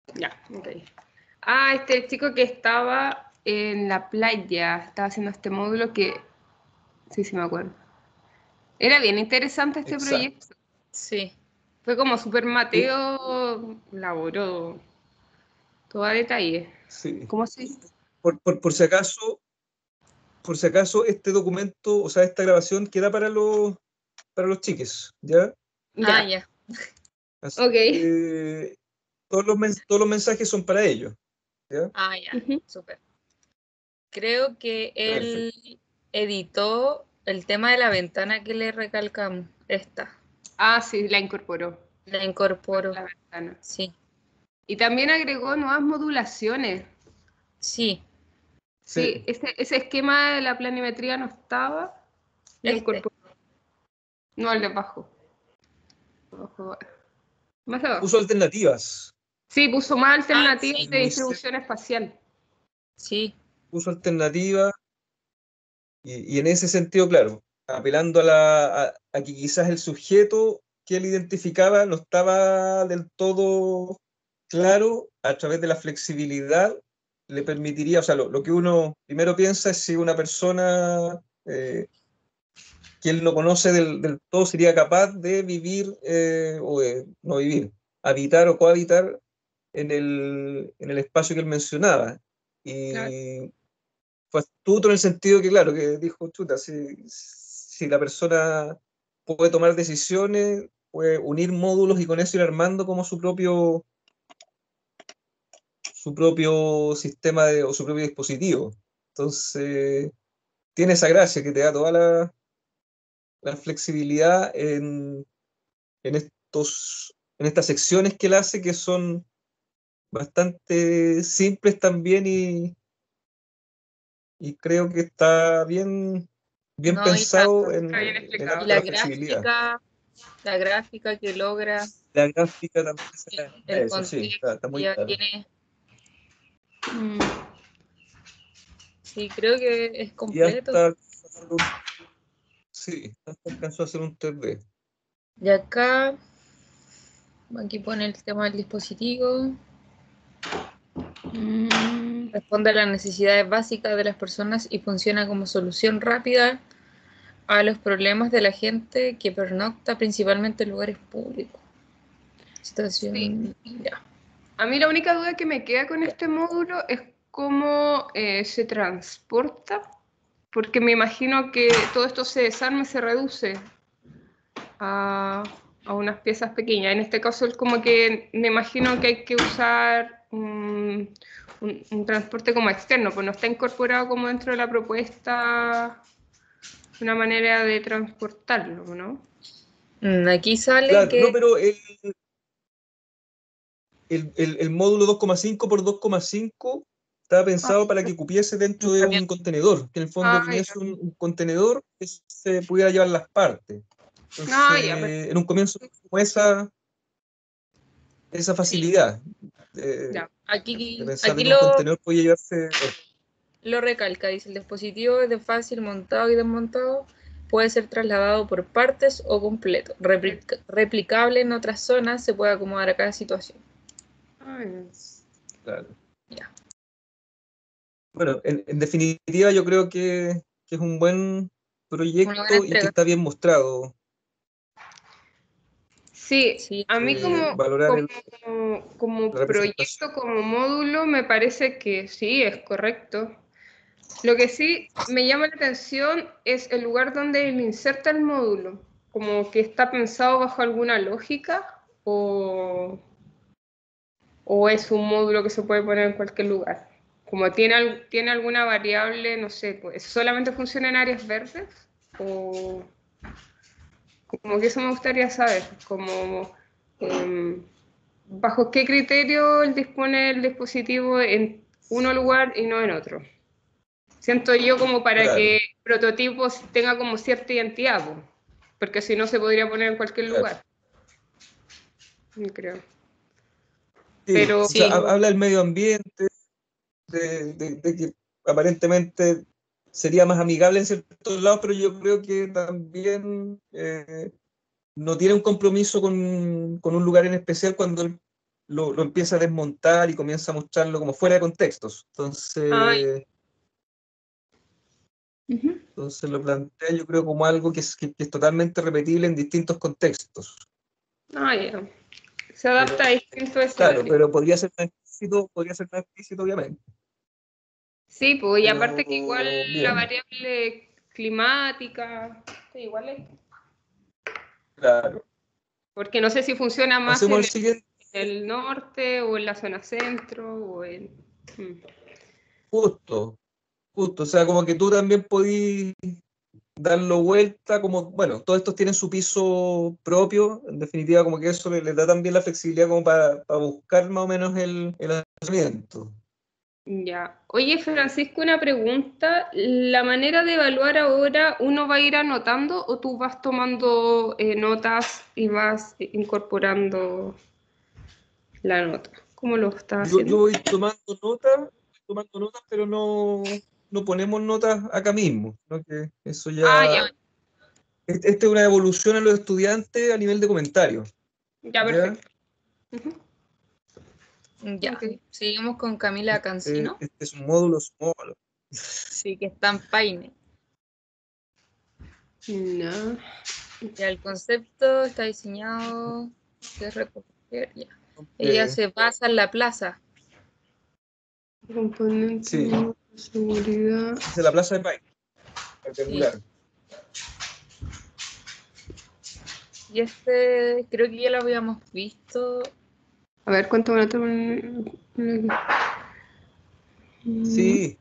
Ya, ok. Ah, este chico que estaba en la playa, estaba haciendo este módulo que, sí, sí me acuerdo. Era bien interesante este Exacto. proyecto. Sí. Fue como súper Sí, Mateo, laboró todo a detalle. sí. ¿Cómo se dice? Por por si acaso, este documento, o sea, esta grabación queda para los chiques, ¿ya? Ah, Ya, ya. Así ok. que todos los mensajes son para ellos, ¿ya? Ah, ya. Ujú. Súper. Creo que Perfecto. él editó el tema de la ventana que le recalcamos. Esta. Ah, sí, la incorporó La a incorporó. la ventana. Sí. Y también agregó nuevas modulaciones. Sí. Sí, Sí. ese esquema de la planimetría no estaba, lo Este. incorporó. No, el de abajo. Abajo, más abajo. Puso alternativas. Sí, puso más Ah, alternativas sí. de Muy cerca, distribución espacial. Sí. puso alternativas y en ese sentido, claro, apelando a que quizás el sujeto que él identificaba no estaba del todo claro, a través de la flexibilidad le permitiría, o sea, lo que uno primero piensa es si una persona que él no conoce del todo sería capaz de vivir o de no vivir, habitar o cohabitar en el espacio que él mencionaba. Claro. Y fue astuto en el sentido que, claro, que dijo, chuta, si la persona puede tomar decisiones, puede unir módulos y con eso ir armando como su propio sistema o su propio dispositivo. Entonces, tiene esa gracia que te da toda la flexibilidad en estas secciones que él hace que son bastante simples también y creo que está bien No, pensado Está bien en el y ámbito de explicado. la flexibilidad. la gráfica que logra, La gráfica también se el eso, sí, contexto está que muy ya claro. tiene. Mm. Sí, creo que es Y completo. hasta alcanzó a hacer sí, hasta alcanzó a hacer un 3D. Y acá, aquí pone el tema del dispositivo. Mm. Responde a las necesidades básicas de las personas y funciona como solución rápida a los problemas de la gente que pernocta principalmente en lugares públicos. Sí. Situación, ya. A mí la única duda que me queda con este módulo es cómo se transporta, porque me imagino que todo esto se desarma y se reduce a, a unas piezas pequeñas. En este caso es como que me imagino que hay que usar un transporte como externo, pues no está incorporado como dentro de la propuesta una manera de transportarlo, ¿no? Aquí sale Claro, no, que pero el módulo 2,5 por 2,5 estaba Ah, pensado para que cupiese un dentro de camión. un contenedor, que en el fondo ah, ya. viniese un contenedor que se pudiera llevar las partes. Ah, ya, Entonces, en un comienzo como esa Sí, facilidad de pensar aquí en un contenedor podía llevarse. lo recalca, dice el dispositivo es de fácil montado y desmontado, puede ser trasladado por partes o completo, replicable en otras zonas, se puede acomodar a cada situación. ah, ya. Claro. Ya. Bueno, en definitiva, yo creo que es un buen Una buena proyecto y que entrega. está bien mostrado. Sí, Sí, a mí Valorar como la representación. proyecto, como módulo, me parece que sí, es correcto. Lo que sí me llama la atención es el lugar donde él inserta el módulo, como que está pensado bajo alguna lógica o es un módulo que se puede poner en cualquier lugar. Como tiene alguna variable, no sé, pues solamente funciona en áreas verdes o como que eso me gustaría saber, como em, bajo qué criterio él dispone el dispositivo en uno lugar y no en otro. Siento yo como para que Claro, el prototipo tenga como cierta identidad, po, porque si no se podría poner en cualquier claro. lugar, yo creo. Sí, Pero o sea, sí, habla del medio ambiente, de que aparentemente sería más amigable en ciertos lados, pero yo creo que también no tiene un compromiso con un lugar en especial cuando él lo empieza a desmontar y comienza a mostrarlo como fuera de contextos. Entonces, entonces lo plantea yo creo como algo que es totalmente repetible en distintos contextos. Ah, ya. Se adapta a distintos Claro, escenarios. pero podría ser más explícito, obviamente. Sí, pues, y Pero, aparte que igual la bien, variable climática, sí, igual es. claro. Porque no sé si funciona más Hacemos en el siguiente, el norte o en la zona centro o en. justo, o sea, como que tú también podís darlo vuelta, como, bueno, todos estos tienen su piso propio, en definitiva, como que eso le da también la flexibilidad como para buscar más o menos el acercamiento. Ya. Oye, Francisco, una pregunta. ¿La manera de evaluar ahora uno va a ir anotando o tú vas tomando notas y vas incorporando la nota? ¿Cómo lo estás Yo haciendo? voy tomando notas, pero no ponemos notas acá mismo, ¿no? Que eso Ah, ya, ya... Esta es una evolución a los estudiantes a nivel de comentarios, ya, ¿ya? perfecto. Ujú. Ya, Ok. seguimos con Camila Cancino. Este es un módulo small. Sí, que está en Paine. No. Ya el concepto está diseñado de recoger, ya. Ella Eh, se basa en la plaza. Componente sí, de seguridad. es de la Plaza de Paine, Sí. rectangular. Y este creo que ya lo habíamos visto. A ver, ¿cuánto van a tomar? Sí,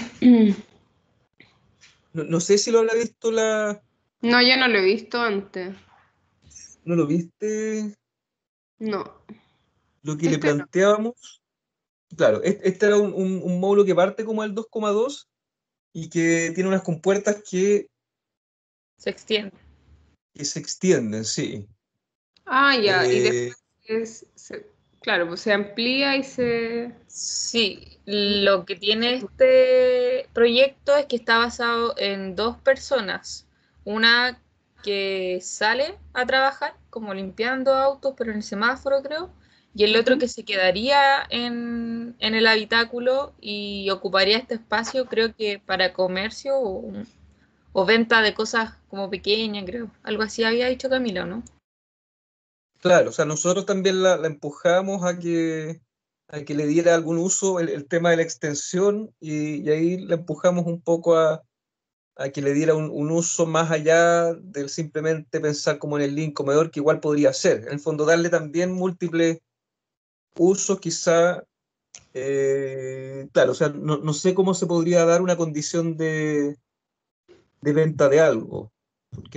no sé si lo habrá visto No, yo no lo he visto antes. ¿no lo viste? No. Lo que le Este no. planteábamos, claro, este era un módulo que parte como el 2,2 y que tiene unas compuertas Se extiende. que se extienden, sí. Ah, ya. Y Eh, después claro, pues se amplía y se. Sí, lo que tiene este proyecto es que está basado en dos personas. Una que sale a trabajar, como limpiando autos, pero en el semáforo creo, y el otro Ujú. que se quedaría en el habitáculo y ocuparía este espacio, creo que para comercio o venta de cosas como pequeñas, creo. Algo así había dicho Camilo, ¿no? claro, o sea, nosotros también la empujamos a que le diera algún uso el tema de la extensión y ahí la empujamos un poco a que le diera un uso más allá del simplemente pensar como en el link comedor, que igual podría ser. En el fondo, darle también múltiples usos, quizá, claro, o sea, no sé cómo se podría dar una condición de venta de algo, porque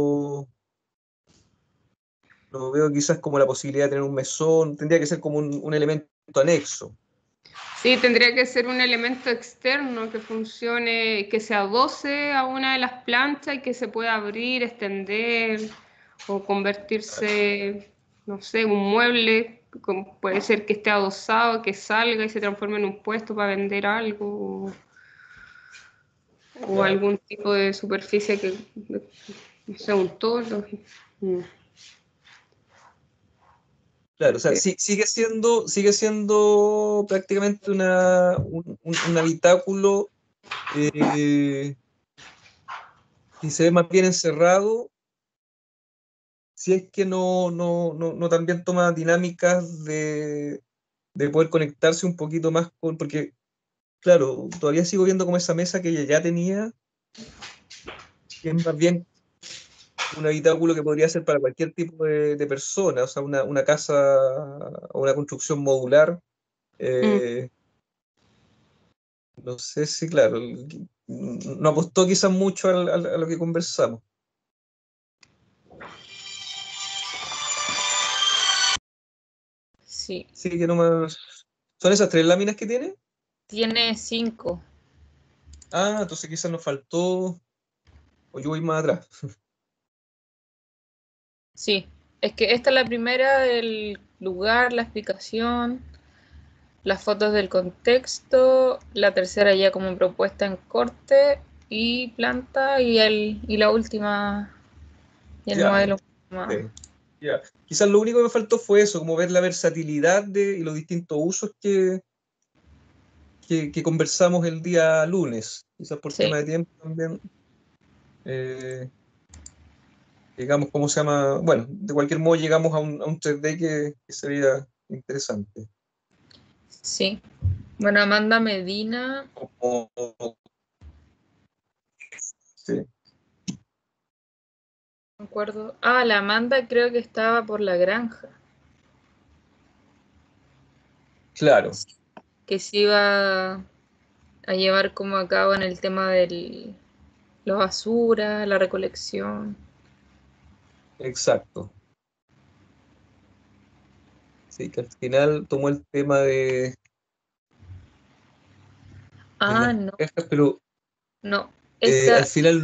no veo quizás como la posibilidad de tener un mesón, tendría que ser como un elemento anexo. Sí, tendría que ser un elemento externo que funcione, que se adoce a una de las planchas y que se pueda abrir, extender o convertirse, no sé, un mueble. Puede ser que esté adosado, que salga y se transforme en un puesto para vender algo o Claro. algún tipo de superficie que, no sé, un toldo. Mm. Claro, o sea, sigue siendo prácticamente un habitáculo eh, que se ve más bien encerrado, si es que no también toma dinámicas de poder conectarse un poquito más con, porque, claro, todavía sigo viendo como esa mesa que ella ya tenía, que es más bien un habitáculo que podría ser para cualquier tipo de persona, o sea, una casa o una construcción modular. Mm. eh, No sé si, claro, no apostó quizás mucho a lo que conversamos. Sí, Sí, que no más. ¿Son esas tres láminas que tiene? tiene 5. Ah, entonces quizás nos faltó, o yo voy más atrás. Sí, es que esta es la primera del lugar, la explicación, las fotos del contexto, la tercera ya como propuesta en corte y planta y la última y el Ya, modelo más. ok. Ya. Quizás lo único que me faltó fue eso, como ver la versatilidad y los distintos usos que conversamos el día lunes. Quizás por Sí. tema de tiempo también. Digamos, ¿cómo se llama? Bueno, de cualquier modo llegamos a un 3D que sería interesante. Sí. Bueno, Amanda Medina. Sí, No me acuerdo. Ah, la Amanda creo que estaba por La Granja. claro, Que se iba a llevar como a cabo en el tema de la basura, la recolección. exacto. Sí, que al final tomó el tema de Ah, las no, cajas, pero no. al Esta, final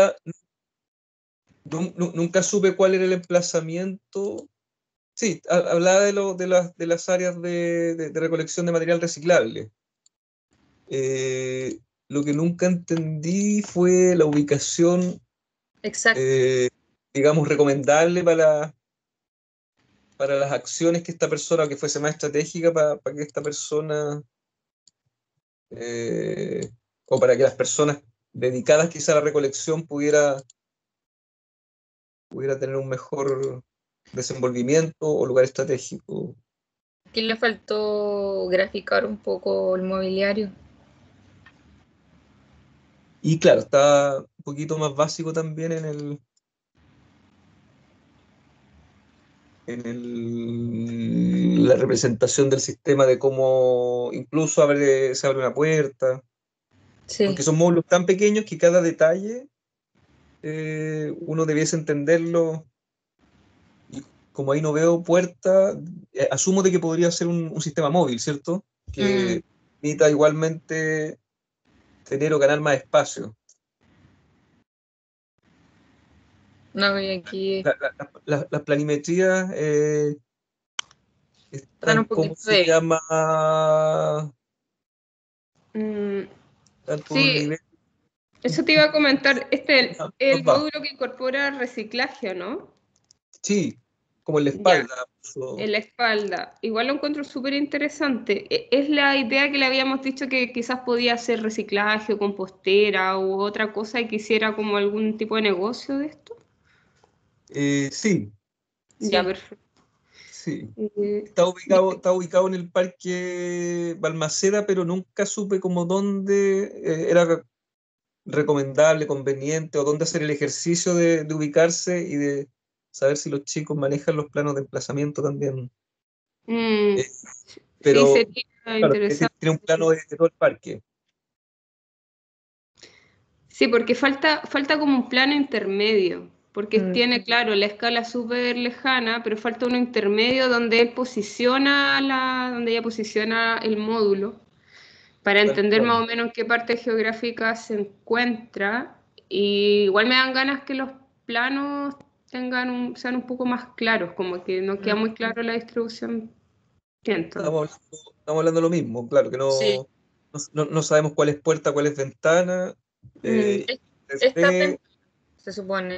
nunca supe cuál era el emplazamiento. Sí, hablaba de las áreas de recolección de material reciclable. Lo que nunca entendí fue la ubicación, exacto. digamos, recomendable para las acciones que esta persona, que fuese más estratégica para que esta persona, eh, o para que las personas dedicadas quizá a la recolección pudiera tener un mejor desenvolvimiento o lugar estratégico. Aquí le faltó graficar un poco el mobiliario. Y claro, está un poquito más básico también la representación del sistema de cómo incluso se abre una puerta, Sí. porque son módulos tan pequeños que cada detalle uno debiese entenderlo. Y como ahí no veo puerta, asumo de que podría ser un sistema móvil, ¿cierto? Mm, Que permita igualmente tener o ganar más espacio. no, y aquí Las planimetrías están un están, ¿cómo poquito se de... llama? Mm, Están por un sí, nivel eso te iba a comentar. Este es más el bajo. módulo que incorpora reciclaje, ¿no? Sí, como en la Ya, espalda. en la espalda. Igual lo encuentro súper interesante. Es la idea que le habíamos dicho que quizás podía hacer reciclaje o compostera u otra cosa y quisiera como algún tipo de negocio de esto. Sí, Ya, Sí. perfecto. sí. Eh, Está ubicado en el Parque Balmaceda, pero nunca supe como dónde era recomendable, conveniente, o dónde hacer el ejercicio de ubicarse y de saber si los chicos manejan los planos de emplazamiento también. mm, Eh, sí, pero, sería claro, interesante. tiene un plano de todo el parque. Sí, porque falta como un plano intermedio, porque Mm, tiene, claro, la escala súper lejana, pero falta uno intermedio donde él donde ella posiciona el módulo, para Tal entender más cual. o menos en qué parte geográfica se encuentra. Y igual me dan ganas que los planos sean un poco más claros, como que no queda mm. muy claro la distribución. Siento. Estamos hablando de lo mismo, claro, que Sí. no sabemos cuál es puerta, cuál es ventana. Mm, eh, Esta desde- se supone.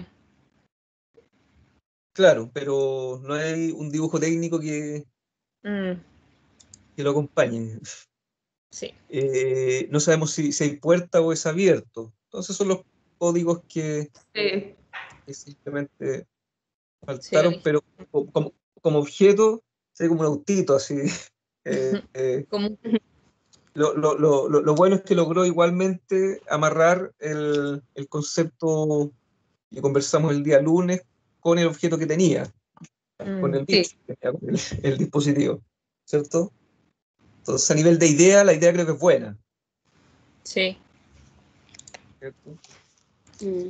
claro, pero no hay un dibujo técnico Mm, que lo acompañe. sí. No sabemos si hay puerta o es abierto. Entonces son los códigos sí. que simplemente Sí, faltaron, pero como objeto, sería como un autito así. como, Lo bueno es que logró igualmente amarrar el concepto que conversamos el día lunes con el objeto que tenía, con el Sí. bicho, que tenía, con el dispositivo, ¿cierto? Entonces, a nivel de idea, la idea creo que es buena, sí. ¿cierto? Mm.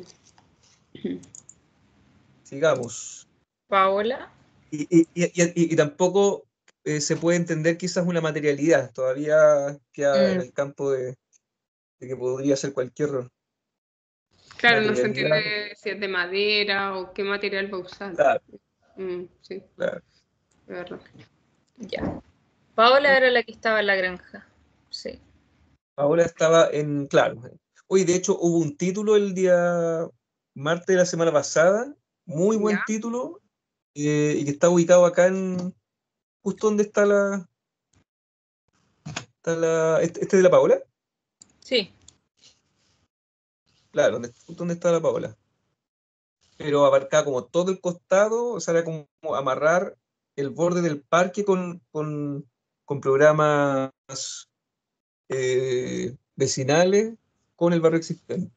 Sigamos. Paola. Y tampoco se puede entender quizás una materialidad, todavía queda en Mm, el campo de que podría ser cualquier Claro, no se materialidad. entiende si es de madera o qué material va a usar. Claro, Sí, es claro. verdad. ya. Paola era la que estaba en la granja. Sí. Ahora estaba claro. Hoy, de hecho, hubo un título el día martes de la semana pasada, muy ¿Ya? buen título, y que está ubicado acá justo donde está este de la Paola. Sí. Claro, justo donde está la Paola. Pero abarcaba como todo el costado, o sea, era como amarrar el borde del parque con programas vecinales con el barrio existente.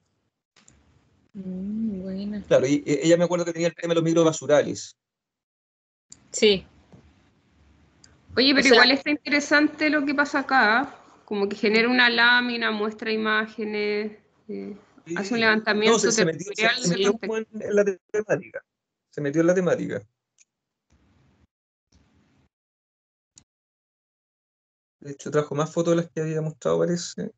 Buena. Claro, y ella me acuerdo que tenía el tema de los microbasurales. Sí. Oye, O pero sea, igual está interesante lo que pasa acá, como que genera una lámina, muestra imágenes, hace un No, levantamiento se metió, territorial se del metió como contexto. en la temática. Se metió en la temática. De hecho, trajo más fotos de las que había mostrado, parece.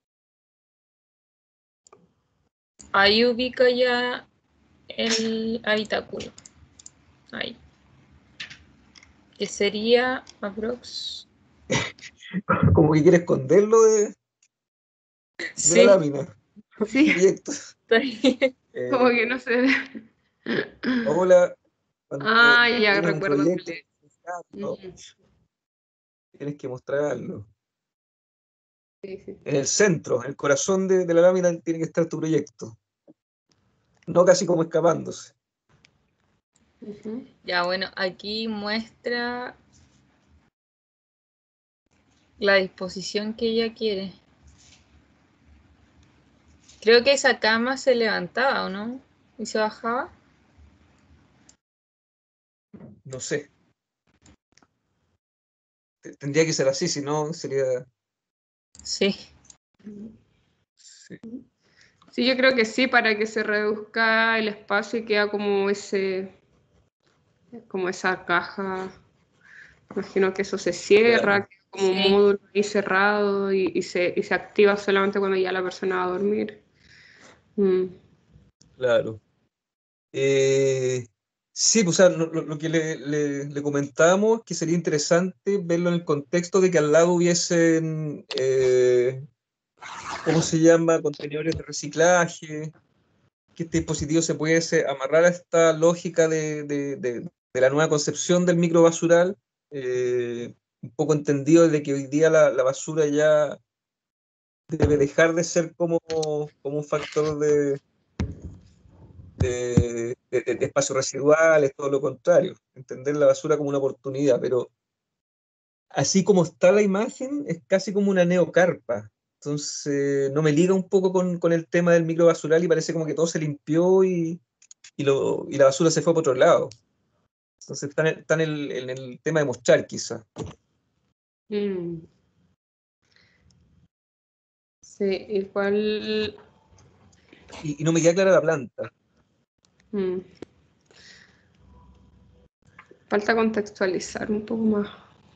ahí ubica ya el habitáculo. Ahí. Que sería aprox. Como que quiere esconderlo de la Sí, lámina. Sí, Proyecto. está bien. como Eh, que no se ve. Paola, cuando Ah, ya tienes un recuerdo cuál proyecto, es. ¿no? Ujú. Tienes que mostrarlo. Sí, sí. En el centro, en el corazón de la lámina tiene que estar tu proyecto. No casi como escapándose. Ujú. Ya, bueno, aquí muestra la disposición que ella quiere. Creo que esa cama se levantaba, ¿o no? Y se bajaba. No sé. Tendría que ser así, si no sería. Sí. Sí, Sí, yo creo que sí, para que se reduzca el espacio y queda como esa caja. Imagino que eso se cierra, claro, queda como un Sí. módulo ahí cerrado y se activa solamente cuando ya la persona va a dormir. Mm. claro. Sí, pues, o sea, lo que le comentábamos, que sería interesante verlo en el contexto de que al lado hubiesen, ¿cómo se llama?, contenedores de reciclaje, que este dispositivo se pudiese amarrar a esta lógica de la nueva concepción del microbasural, un poco entendido de que hoy día la basura ya debe dejar de ser como un factor de espacios residuales, todo lo contrario, entender la basura como una oportunidad, pero así como está la imagen, es casi como una neocarpa. Entonces, no me liga un poco con el tema del microbasural y parece como que todo se limpió y la basura se fue por otro lado. Entonces, está en el tema de mostrar, quizás. Mm. Sí, igual. Y no me queda clara la planta. mm, Falta contextualizar un poco más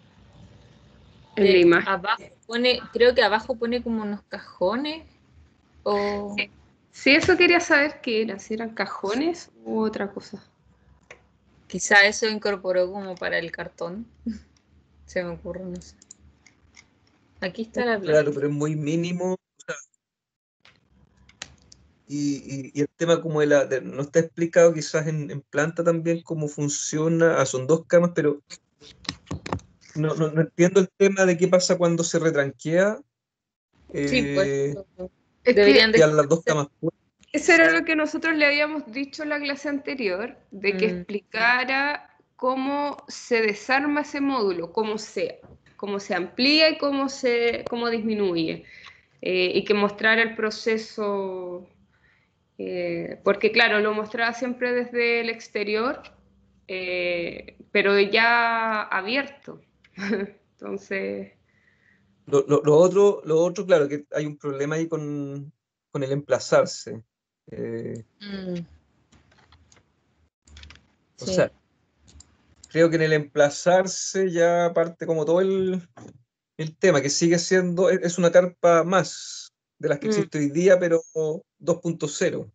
en la imagen. Abajo pone, creo que abajo pone como unos cajones o Sí, sí, eso quería saber qué era, si eran cajones u otra cosa. quizá eso incorporó como para el cartón. Se me ocurre, no sé. Aquí está la planta. Claro, pero es muy mínimo. Y el tema como no está explicado quizás en planta también cómo funciona. Son dos camas, pero no entiendo el tema de qué pasa cuando se retranquea. Sí, pues eh, Es deberían que Quedan las dos dejarse. camas puestas. eso era lo que nosotros le habíamos dicho en la clase anterior, de que Mm, explicara cómo se desarma ese módulo, cómo se amplía y cómo disminuye, y que mostrara el proceso, porque claro, lo mostraba siempre desde el exterior, pero ya abierto. Entonces, Lo otro, claro, que hay un problema ahí con el emplazarse. Eh, mm, o sí. sea, creo que en el emplazarse ya parte como todo el tema, que sigue siendo, es una carpa más de las que mm, existe hoy día, pero 2.0.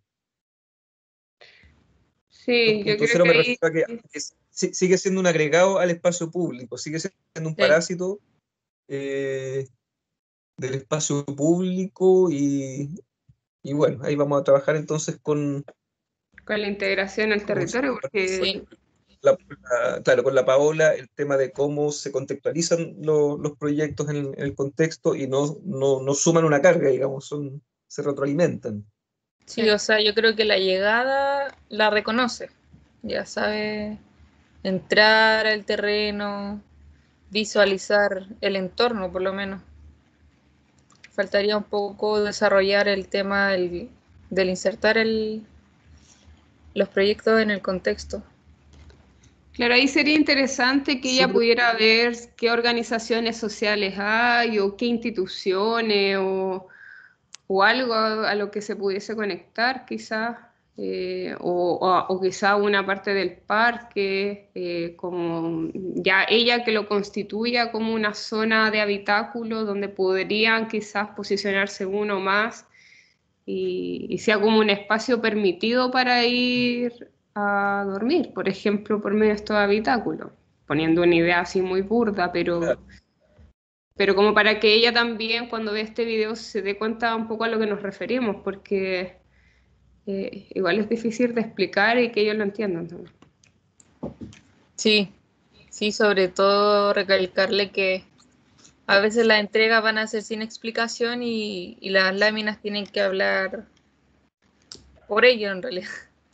sí, yo creo 2.0 que me ahí, refiero a que sigue siendo un agregado al espacio público, sigue siendo un Sí. parásito eh, del espacio público y bueno, ahí vamos a trabajar entonces con con la integración al cómo se territorio, llama. Sí. porque claro, con la Paola, el tema de cómo se contextualizan los proyectos en el contexto y no suman una carga, digamos, se retroalimentan. Sí, o sea, yo creo que la llegada la reconoce. Ya sabe entrar al terreno, visualizar el entorno, por lo menos. Faltaría un poco desarrollar el tema del insertar los proyectos en el contexto. Claro, ahí sería interesante que Sí, ella pudiera ver qué organizaciones sociales hay o qué instituciones o algo a lo que se pudiese conectar quizás, o quizá una parte del parque, como ya ella que lo constituya como una zona de habitáculo donde podrían quizás posicionarse uno más y sea como un espacio permitido para ir a dormir, por ejemplo, por medio de estos habitáculos, poniendo una idea así muy burda, pero como para que ella también cuando ve este video se dé cuenta un poco a lo que nos referimos, porque igual es difícil de explicar y que ellos lo entiendan también. Sí, sí, sobre todo recalcarle que a veces las entregas van a ser sin explicación y las láminas tienen que hablar por ello en realidad.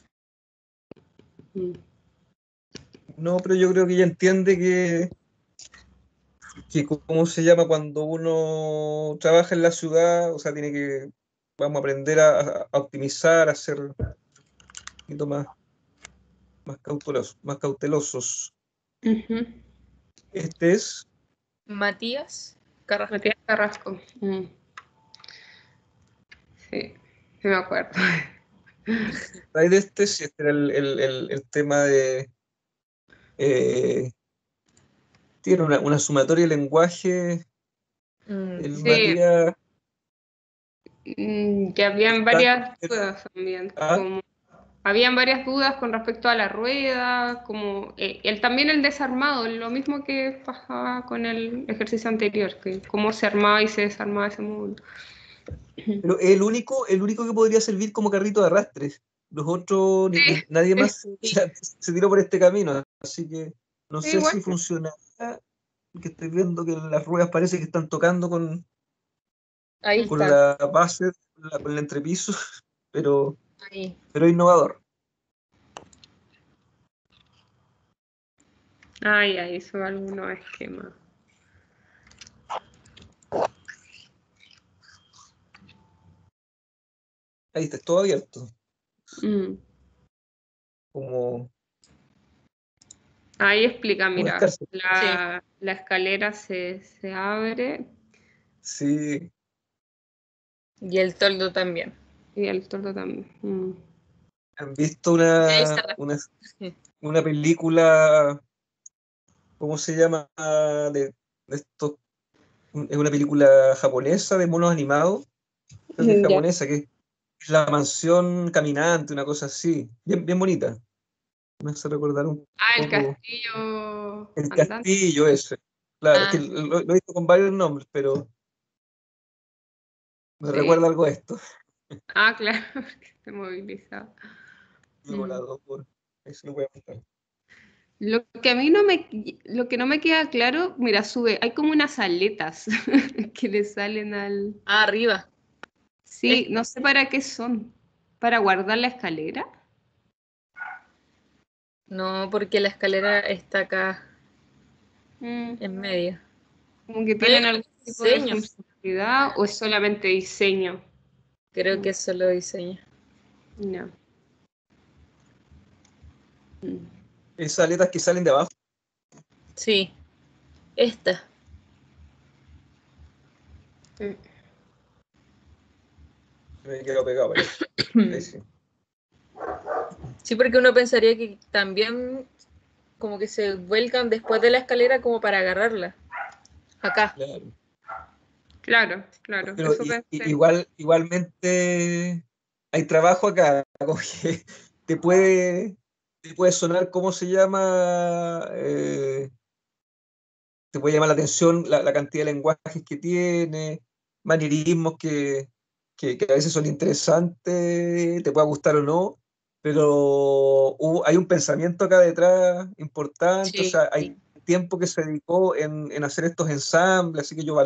Mm. no, pero yo creo que ella entiende que cómo se llama cuando uno trabaja en la ciudad, o sea, vamos a aprender a optimizar, a ser un poquito más cautelosos. Ujú. Este es, Matías Carrasco. Matías Carrasco. Mm. Sí, sí me acuerdo. hay de este, sí, este era el tema de, eh, tiene una sumatoria de lenguaje, el Sí, Matías, que habían está, varias dudas también, ah, como habían varias dudas con respecto a la rueda, como también el desarmado, lo mismo que pasaba con el ejercicio anterior, que cómo se armaba y se desarmaba ese módulo. pero el único que podría servir como carrito de arrastre. Los otros, nadie Sí, más se tiró por este camino, así que no sí, sé igual. si funciona. Que estoy viendo que las ruedas parece que están tocando Ahí con está. la base, con el entrepiso, pero, Ahí. pero innovador. Ay, ahí hizo algunos esquemas. Ahí está, todo abierto. Mm. Como, Ahí explica, como mira, descanso. Sí. la escalera se abre Sí, Y el toldo también. y el tordo también. Mm. han visto Y ahí está. una película, ¿cómo se llama? De estos, es una película japonesa de monos animados, creo que es Ya. japonesa, que es La Mansión Caminante, una cosa así, bien, bien bonita. Me hace recordar un Ah, el poco castillo el andante. castillo ese. Claro, es que Ah, lo he visto con varios nombres, pero me Sí. recuerda algo a esto. Ah, claro, porque se movilizaba. Muy Mm. volado por eso lo voy a contar. Lo que no me queda claro, mira, sube, hay como unas aletas que le salen al. arriba. Es- Sí, no sé para qué son. ¿Para guardar la escalera? no, porque la escalera está acá Mm, en medio. como que No, yo tienen creo algún que es tipo de diseño. funcionalidad o es solamente diseño. Creo Mm, que es solo diseño. no. Mm. Esas aletas que salen de abajo, Sí, esta. Mm. me quedo pegado, parece. Ahí sí. Sí, porque uno pensaría que también como que se vuelcan después de la escalera como para agarrarla. Acá. Claro. Claro, claro, Pero eso pensé. igualmente hay trabajo acá, como que te puede, te puede sonar, ¿cómo se llama? Te puede llamar la atención la cantidad de lenguajes que tiene, manierismos que a veces son interesantes, te pueda gustar o no, pero hay un pensamiento acá detrás importante, o Sí, sea, hay tiempo que se dedicó en hacer estos ensambles, así que yo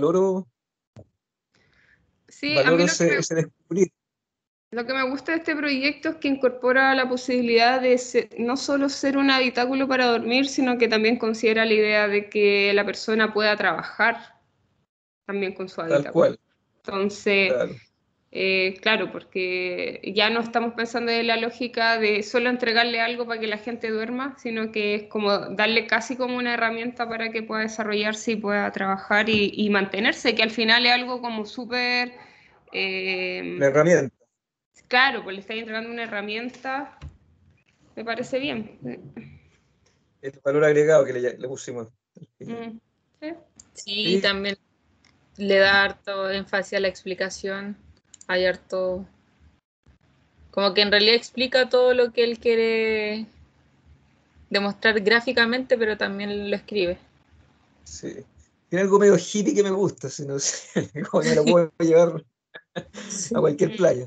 Sí, a mí valoro ese descubrir. lo que me gusta de este proyecto es que incorpora la posibilidad de no solo ser un habitáculo para dormir, sino que también considera la idea de que la persona pueda trabajar también con su Tal habitáculo. cual, Entonces, claro. claro, porque ya no estamos pensando en la lógica de solo entregarle algo para que la gente duerma, sino que es como darle casi como una herramienta para que pueda desarrollarse y pueda trabajar y mantenerse, que al final es algo como súper... Una herramienta, claro, pues le estáis entregando una herramienta, me parece bien. el valor agregado que le pusimos. Mm, sí. sí, Sí, también le da harto énfasis a la explicación. Hay harto. Como que en realidad explica todo lo que él quiere demostrar gráficamente, pero también lo escribe. sí. Tiene algo medio hippie que me gusta, si no sé, como que me lo puedo llevar a Sí. cualquier playa.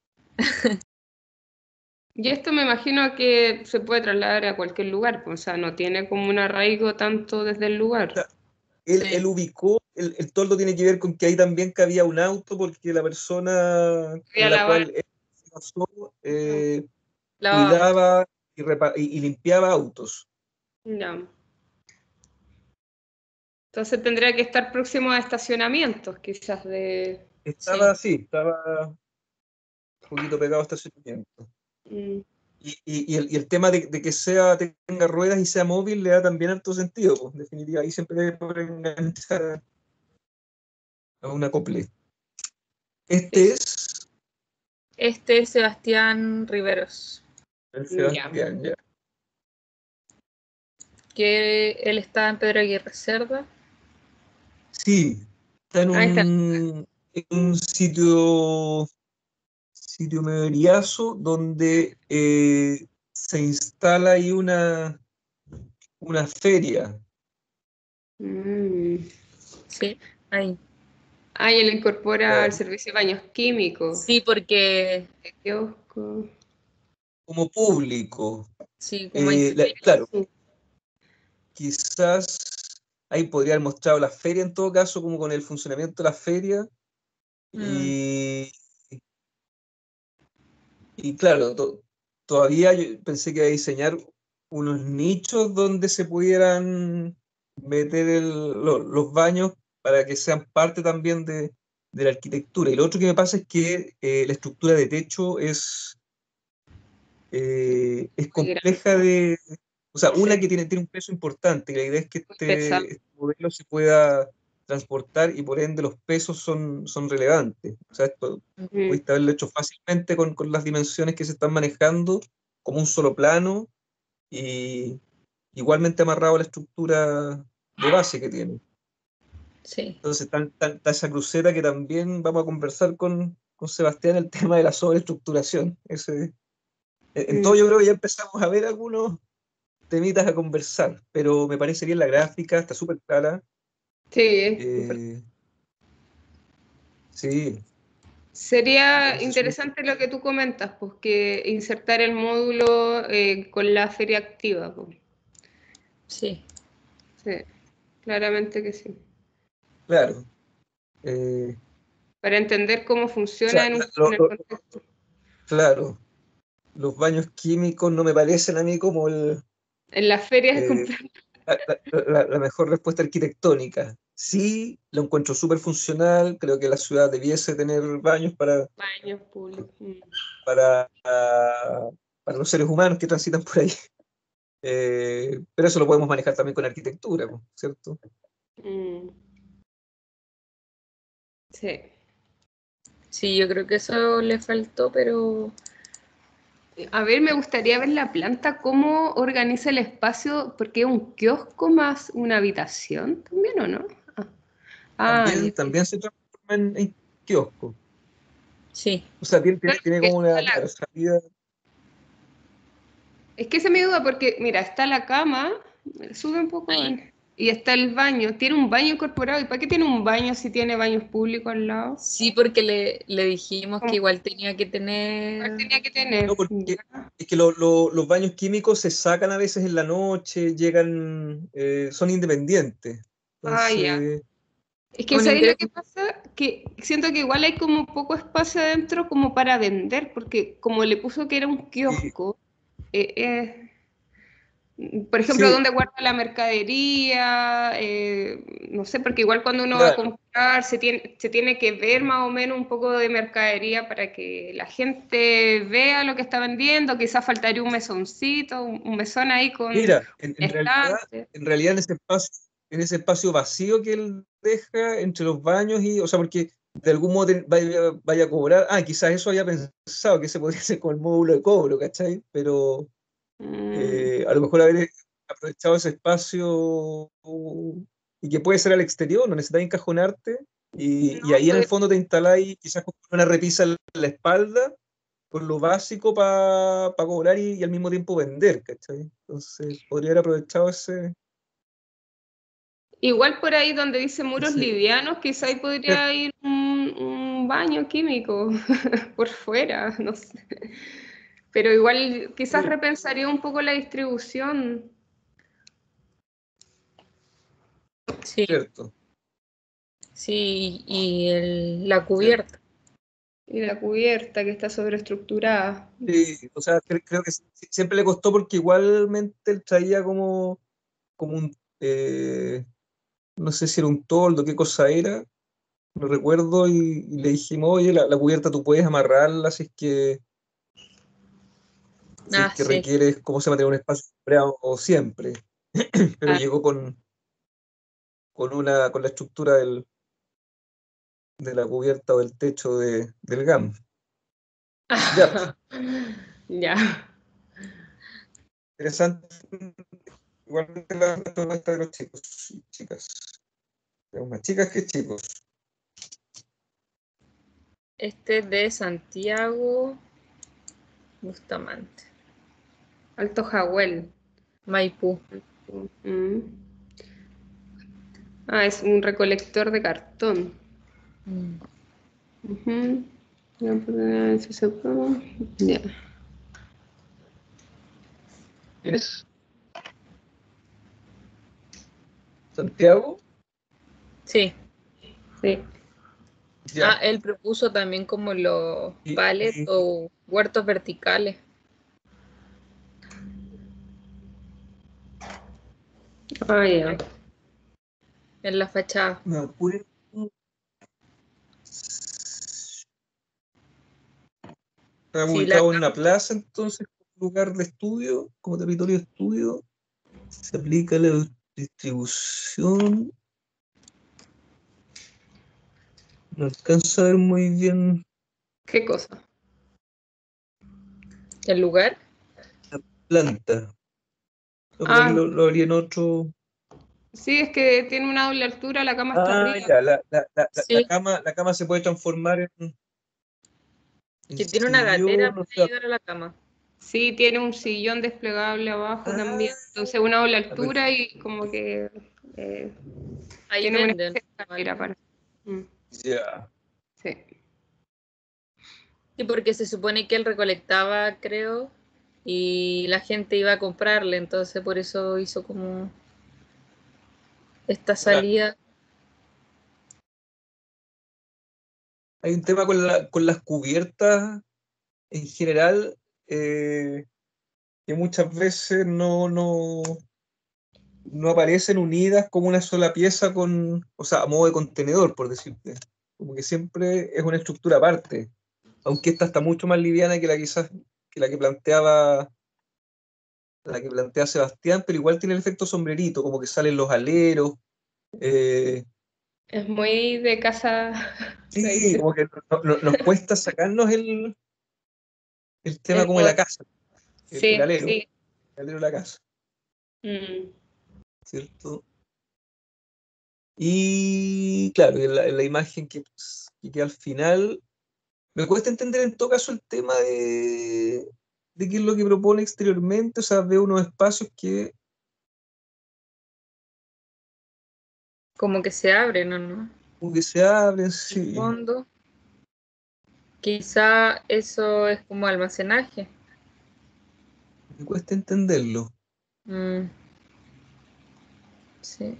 Y esto me imagino que se puede trasladar a cualquier lugar, pues, o sea, no tiene como un arraigo tanto desde el lugar. Él Sí. ubicó, el toldo tiene que ver con que ahí también cabía un auto, porque la persona Voy a con la lavar. cual él se casó Ah, lavaba auto. cuidaba y limpiaba autos. Ya. Entonces tendría que estar próximo a estacionamientos, quizás de... Sí. Estaba un poquito pegado a estacionamiento. Mm, Y el tema de que tenga ruedas y sea móvil le da también harto sentido, pues, en definitiva, ahí siempre debe poder enganchar a una acople. sí. Este es Este es Sebastián Riveros, el Ya. Sebastián, ya. que él está en Pedro Aguirre Cerda. Sí, está Ahí está. en un sitio medioriazo donde se instala ahí una feria. Mm. Sí, ahí. Ah, y él incorpora el Claro. servicio de baños químicos, Sí, porque de kiosco. Como público. sí, como hay. Claro, quizás ahí podría haber mostrado la feria en todo caso, como con el funcionamiento de la feria. Mm, Y, y claro, todavía yo pensé que iba a diseñar unos nichos donde se pudieran meter los baños para que sean parte también de la arquitectura. Y lo otro que me pasa es que la estructura de techo es Muy compleja grande. o sea, una Sí, que tiene un peso importante, y la idea es que muy pesado. este modelo se pueda transportar y por ende los pesos son relevantes. O sea, esto Mm. pudiste haberlo hecho fácilmente con las dimensiones que se están manejando como un solo plano y igualmente amarrado a la estructura de base que tiene. sí. Entonces, está esa cruceta que también vamos a conversar con Sebastián, el tema de la sobreestructuración. En Mm. todo yo creo que ya empezamos a ver algunos temitas a conversar, pero me parece bien la gráfica, está súper clara. Sí, eh, sí, me sería parece súper. interesante lo que tú comentas, pues que insertar el módulo con la feria activa, pues. Sí. Sí, claramente que sí. Claro. eh, Para entender cómo o sea, funciona en el contexto. claro, los baños químicos no me parecen a mí como En las ferias de eh, comprar la mejor respuesta arquitectónica. Sí, lo encuentro súper funcional, creo que la ciudad debiese tener baños baños públicos. Mm. para, para los seres humanos que transitan por ahí. Pero eso lo podemos manejar también con arquitectura, ¿no? ¿Cierto? Mm. Sí. Sí, yo creo que eso le faltó, pero A ver, me gustaría ver la planta, cómo organiza el espacio, porque es un kiosco más una habitación también, ¿o no? Ah, ya. También se transforma en kiosco. sí. O sea, tiene, Claro, tiene, tiene porque como una, claro, salida. es que esa es mi duda, porque mira, está la cama, sube un poco, Ahí. Van. Y está el baño. Tiene un baño incorporado. ¿Y para qué tiene un baño si tiene baños públicos al lado? Sí, porque le dijimos que Como igual tenía que igual tener... tenía que No, tener. porque Ya. es que los baños químicos se sacan a veces en la noche, llegan, son independientes. Ah, ya. Entonces, Es que, Un ¿sabéis lo ingreso. que pasa? Que siento que igual hay como poco espacio adentro como para vender, porque como le puso que era un sí, kiosco, eh, por ejemplo, sí, ¿dónde guarda la mercadería? No sé, porque igual cuando uno va a claro, comprar se tiene que ver más o menos un poco de mercadería para que la gente vea lo que está vendiendo. Quizás faltaría un mesoncito, un mesón ahí con mira, estante. en realidad en ese espacio vacío que él deja entre los baños y, o sea, porque de algún modo vaya a cobrar, quizás eso había pensado que se podría hacer con el módulo de cobro, ¿cachai? Pero Mm, a lo mejor haber aprovechado ese espacio y que puede ser al exterior, no necesitas encajonarte y no, ahí en el pues, fondo te instaláis quizás con una repisa en la espalda, con lo básico para cobrar y al mismo tiempo vender, ¿cachai? Entonces podría haber aprovechado igual por ahí donde dice muros ese livianos, quizás ahí podría ir un baño químico por fuera, no sé. Pero igual quizás repensaría un poco la distribución. Sí, cierto. sí, y la Cierto. cubierta. Y la cubierta que está sobreestructurada. Sí, o sea, creo que siempre le costó porque igualmente él traía como un, no sé si era un toldo, qué cosa era, no recuerdo, y le dijimos, oye, la cubierta tú puedes amarrarla si es Ah, que sí. requieres, ¿cómo se llama?, tener un espacio empleado o siempre, pero Ah. llegó con la estructura de la cubierta o del techo del GAM. Ya, pues, Ya. interesante, igualmente la propuesta de los chicos y chicas, es más chicas que chicos. Este es de Santiago Bustamante, Alto Jahuel. Maipú. Mm. Ah, es un recolector de cartón. Mm. Ujú. Ya. ¿Quién es? Santiago. Sí. Sí. Ah, Ya. él propuso también como los Y, palets y- o huertos verticales Ah, ya. en la fachada. me apure- Está Sí, la ubicado en una plaza, entonces, como lugar de estudio, como territorio de estudio. Se aplica la distribución. No alcanza a ver muy bien ¿Qué cosa? el lugar. planta. No, pero aquí Ah, lo haría en otro. sí, es que tiene una doble altura, la cama está Ah, arriba. ya, Sí, la cama se puede transformar en que tiene una gatera sillón, o para sea. llegar a la cama. Sí, tiene un sillón desplegable abajo Ah, también. Entonces, una doble altura perfecto. y como que eh, Ahí tiene una venden. especie de escalera para. Mm, Ya. sí. Sí, porque se supone que él recolectaba, creo, y la gente iba a comprarle, entonces por eso hizo como esta Claro. salida. Hay un tema con las cubiertas en general, que muchas veces no aparecen unidas como una sola pieza o sea, a modo de contenedor, por decirte. Como que siempre es una estructura aparte, aunque esta está mucho más liviana que la que plantea Sebastián, pero igual tiene el efecto sombrerito, como que salen los aleros. eh, Es muy de casa sí, tradicional. como que nos cuesta sacarnos el tema El como de la mod- casa, el Sí, alero, sí. el alero de la casa, Mm. ¿cierto? Y claro, en la imagen que queda al final, me cuesta entender en todo caso el tema de qué es lo que propone exteriormente, o sea, veo unos espacios que Como que se abren, ¿o no? como que se abren, El sí. fondo. Quizá eso es como almacenaje. Me cuesta entenderlo. Mm, sí.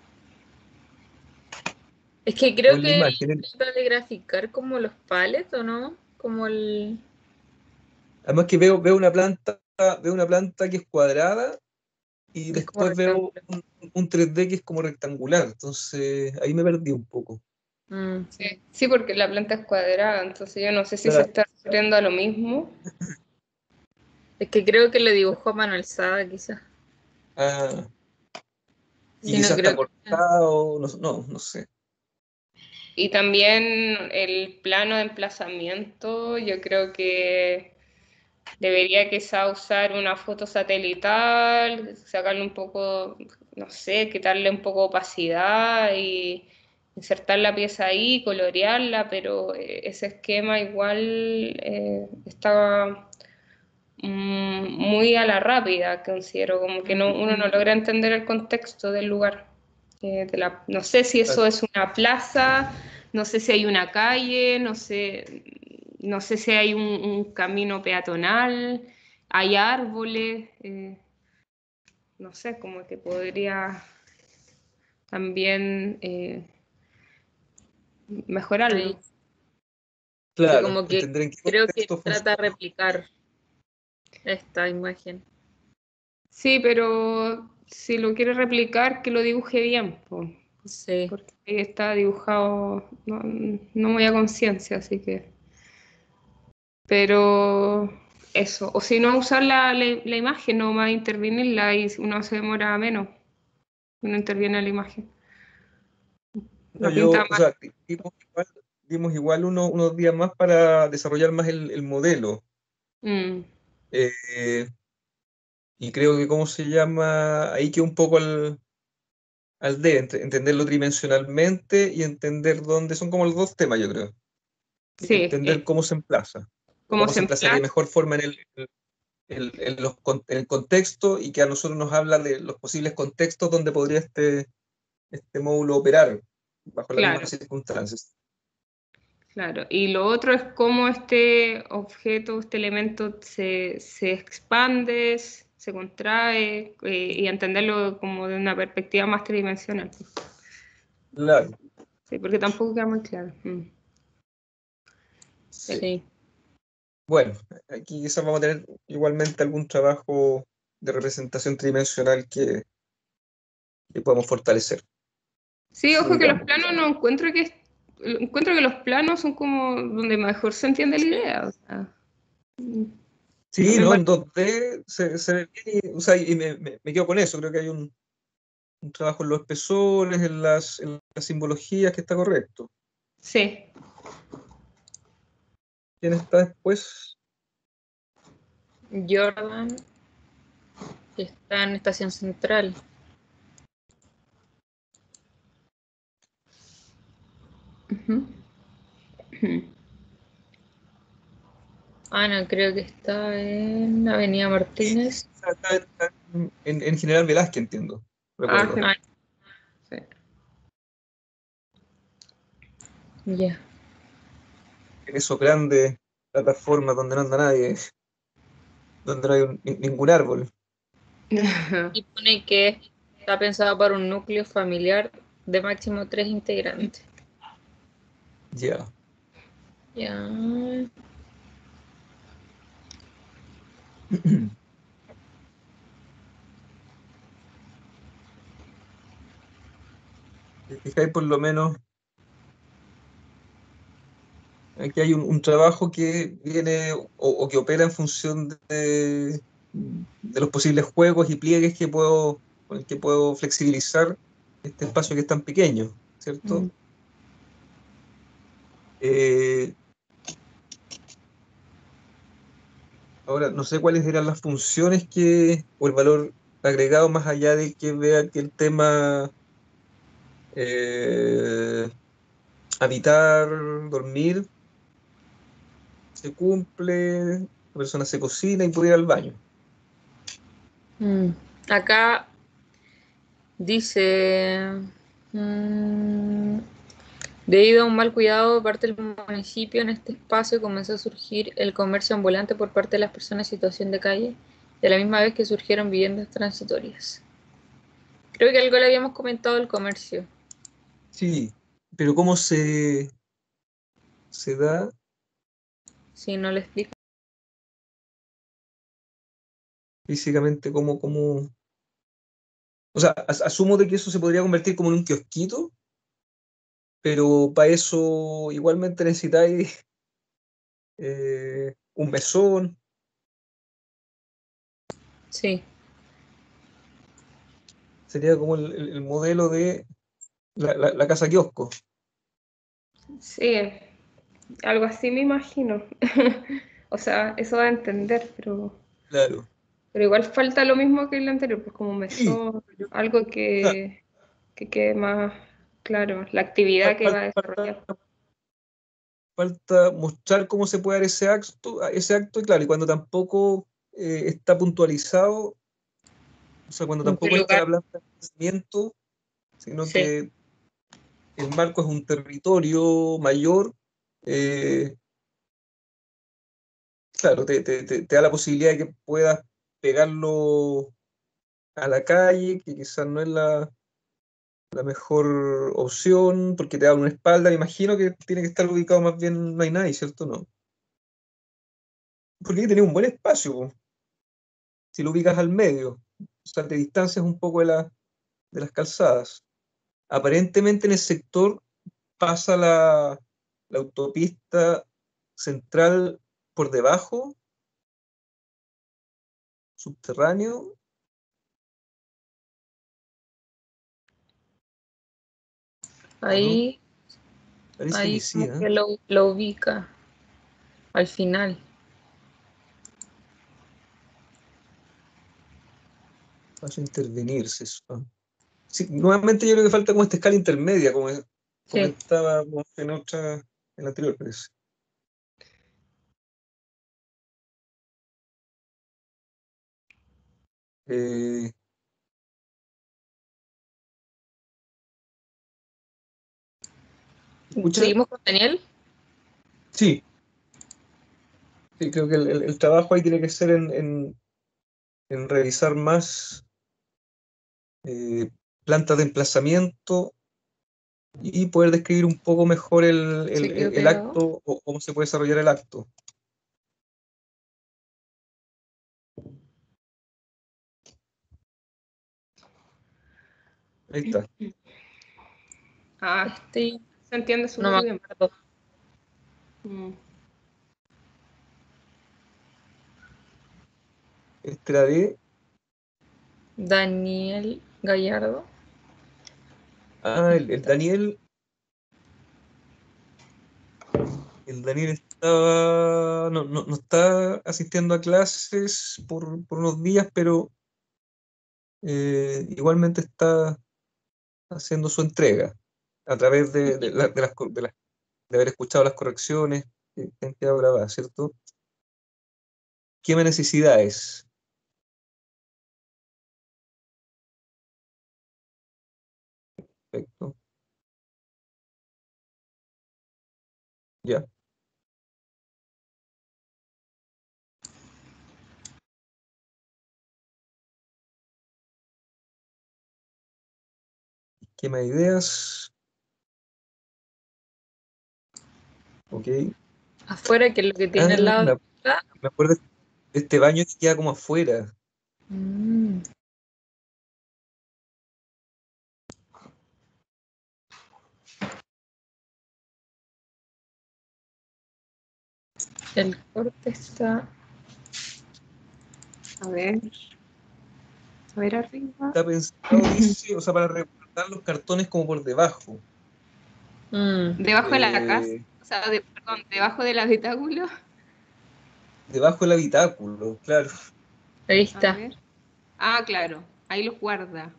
Es que O creo en la que él imagen. trata de graficar como los palets, ¿o no? Como el... Además que veo una planta que es cuadrada y Es como después veo rectangular. un 3D que es como rectangular. Entonces ahí me perdí un poco. Mm. Sí, sí, porque la planta es cuadrada, entonces yo no sé si se Claro. está refiriendo a lo mismo. Es que creo que lo dibujó a mano alzada, quizás. Ah, y Sí, no quizás está creo que... cortado, no sé. Y también el plano de emplazamiento, yo creo que debería quizá usar una foto satelital, sacarle un poco, no sé, quitarle un poco de opacidad y insertar la pieza ahí, colorearla, pero ese esquema igual está muy a la rápida, considero, como que no, uno no logra entender el contexto del lugar. No sé si eso es una plaza, no sé si hay una calle, no sé si hay un camino peatonal, hay árboles, no sé, como que podría también Ahí. mejorarlo. Sí, Claro, como que entender en qué creo que contexto trata de funciona. replicar esta imagen. Sí, pero si lo quiere replicar, que lo dibuje bien, po, Sí. porque ahí está dibujado no muy a conciencia, así que... Pero eso, o si no, usar la imagen, no más intervenirla y uno se demora menos, uno interviene en la imagen. No, La pinta o más. sea, dimos igual unos días más para desarrollar más el modelo. Mm, Eh, y creo que, ¿cómo se llama? Ahí queda un poco al de entenderlo tridimensionalmente y entender dónde son como los dos temas, yo creo. sí, Entender cómo se emplaza, o cómo cómo se se emplazaría de emplaza, mejor forma en el contexto y que a nosotros nos habla de los posibles contextos donde podría este módulo operar bajo las mismas claro, circunstancias. claro. Y lo otro es cómo este objeto, este elemento se expande, se contrae, y entenderlo como de una perspectiva más tridimensional. Claro, Sí, porque tampoco queda muy claro. sí. Sí. Bueno, aquí quizás vamos a tener igualmente algún trabajo de representación tridimensional que podemos fortalecer, Sí, ojo que los digamos. planos no encuentro que los planos son como donde mejor se entiende la idea. O sea, Sí, también ¿no? vale. En 2D se ve bien, o sea, y me quedo con eso. Creo que hay un trabajo en los espesores, en las simbologías que está correcto. Sí. ¿Quién está después? Jordan está en Estación Central. Ujú. Ana creo que está en Avenida Martínez. Está en General Velázquez, entiendo, Ah, recuerdo. Ah, sí. ya. En esos grandes plataformas donde no anda nadie, donde no hay ningún árbol. Y pone que está pensado para un núcleo familiar de máximo 3 integrantes. Ya. Ya. Si fijáis, por lo menos aquí hay un trabajo que viene o que opera en función de los posibles juegos y pliegues con el que puedo flexibilizar este espacio que es tan pequeño, ¿cierto? Mm. Eh, Ahora, no sé cuáles eran las funciones o el valor agregado más allá de que vea que el tema eh, habitar, dormir, se cumple, la persona se cocina y puede ir al baño. Mm. Acá dice. Debido a un mal cuidado de parte del municipio, en este espacio comenzó a surgir el comercio ambulante por parte de las personas en situación de calle, de la misma vez que surgieron viviendas transitorias. Creo que algo le habíamos comentado del comercio. Sí, pero ¿cómo se da? Si no le explico. Físicamente, o sea, asumo de que eso se podría convertir como en un kiosquito, pero para eso igualmente necesitáis un mesón. Sí, Sería como el modelo de la casa kiosco. Sí, algo así me imagino. O sea, eso da a entender, Claro. pero igual falta lo mismo que el anterior, pues como un Sí, mesón, algo claro. que quede más claro, la actividad que va a desarrollar. Falta mostrar cómo se puede dar ese acto, y claro, y cuando tampoco está puntualizado, o sea, cuando ¿en qué tampoco está lugar? la planta de nacimiento, sino Sí, que el marco es un territorio mayor, eh, claro, te da la posibilidad de que puedas pegarlo a la calle, que quizás no es la mejor opción, porque te da una espalda, me imagino que tiene que estar ubicado más bien, no hay nadie, ¿cierto? No. Porque hay que tener un buen espacio, po, si lo ubicas al medio, o sea, te distancias un poco de las calzadas. Aparentemente en el sector pasa la autopista central por debajo, subterráneo. ¿O no? ahí, Parece que ahí sí, como ¿eh? que lo ubica al final. Paso a intervenirse. Sí, nuevamente yo creo que falta como esta escala intermedia, como Sí, comentábamos en la anterior, parece. Eh, ¿Escucha? seguimos con Daniel. Sí, sí, creo que el trabajo ahí tiene que ser en revisar más eh, plantas de emplazamiento y poder describir un poco mejor Se quedó el pegado. acto o cómo se puede desarrollar el acto. Ahí está. Ah, Este, se entiende no me súper bien. acuerdo. Mm. Este era de. Daniel Gallardo. Ah, el Daniel. El Daniel estaba. No está asistiendo a clases por unos días, pero igualmente está haciendo su entrega a través de haber escuchado las correcciones que han quedado grabadas, ¿cierto? ¿Qué más necesidades? Perfecto. Ya. ¿Qué más ideas? Ok. Afuera, que es lo que Ah, tiene al lado de la... me acuerdo de este baño que queda como afuera. Mm, el corte está... A ver, a ver arriba. Está pensado, dice, o sea, para recortar los cartones como por debajo. Mm, Debajo de la casa, Eh, o sea, perdón, debajo del habitáculo. Debajo del habitáculo, claro. ahí A está. ver. Ah, claro, ahí los guarda.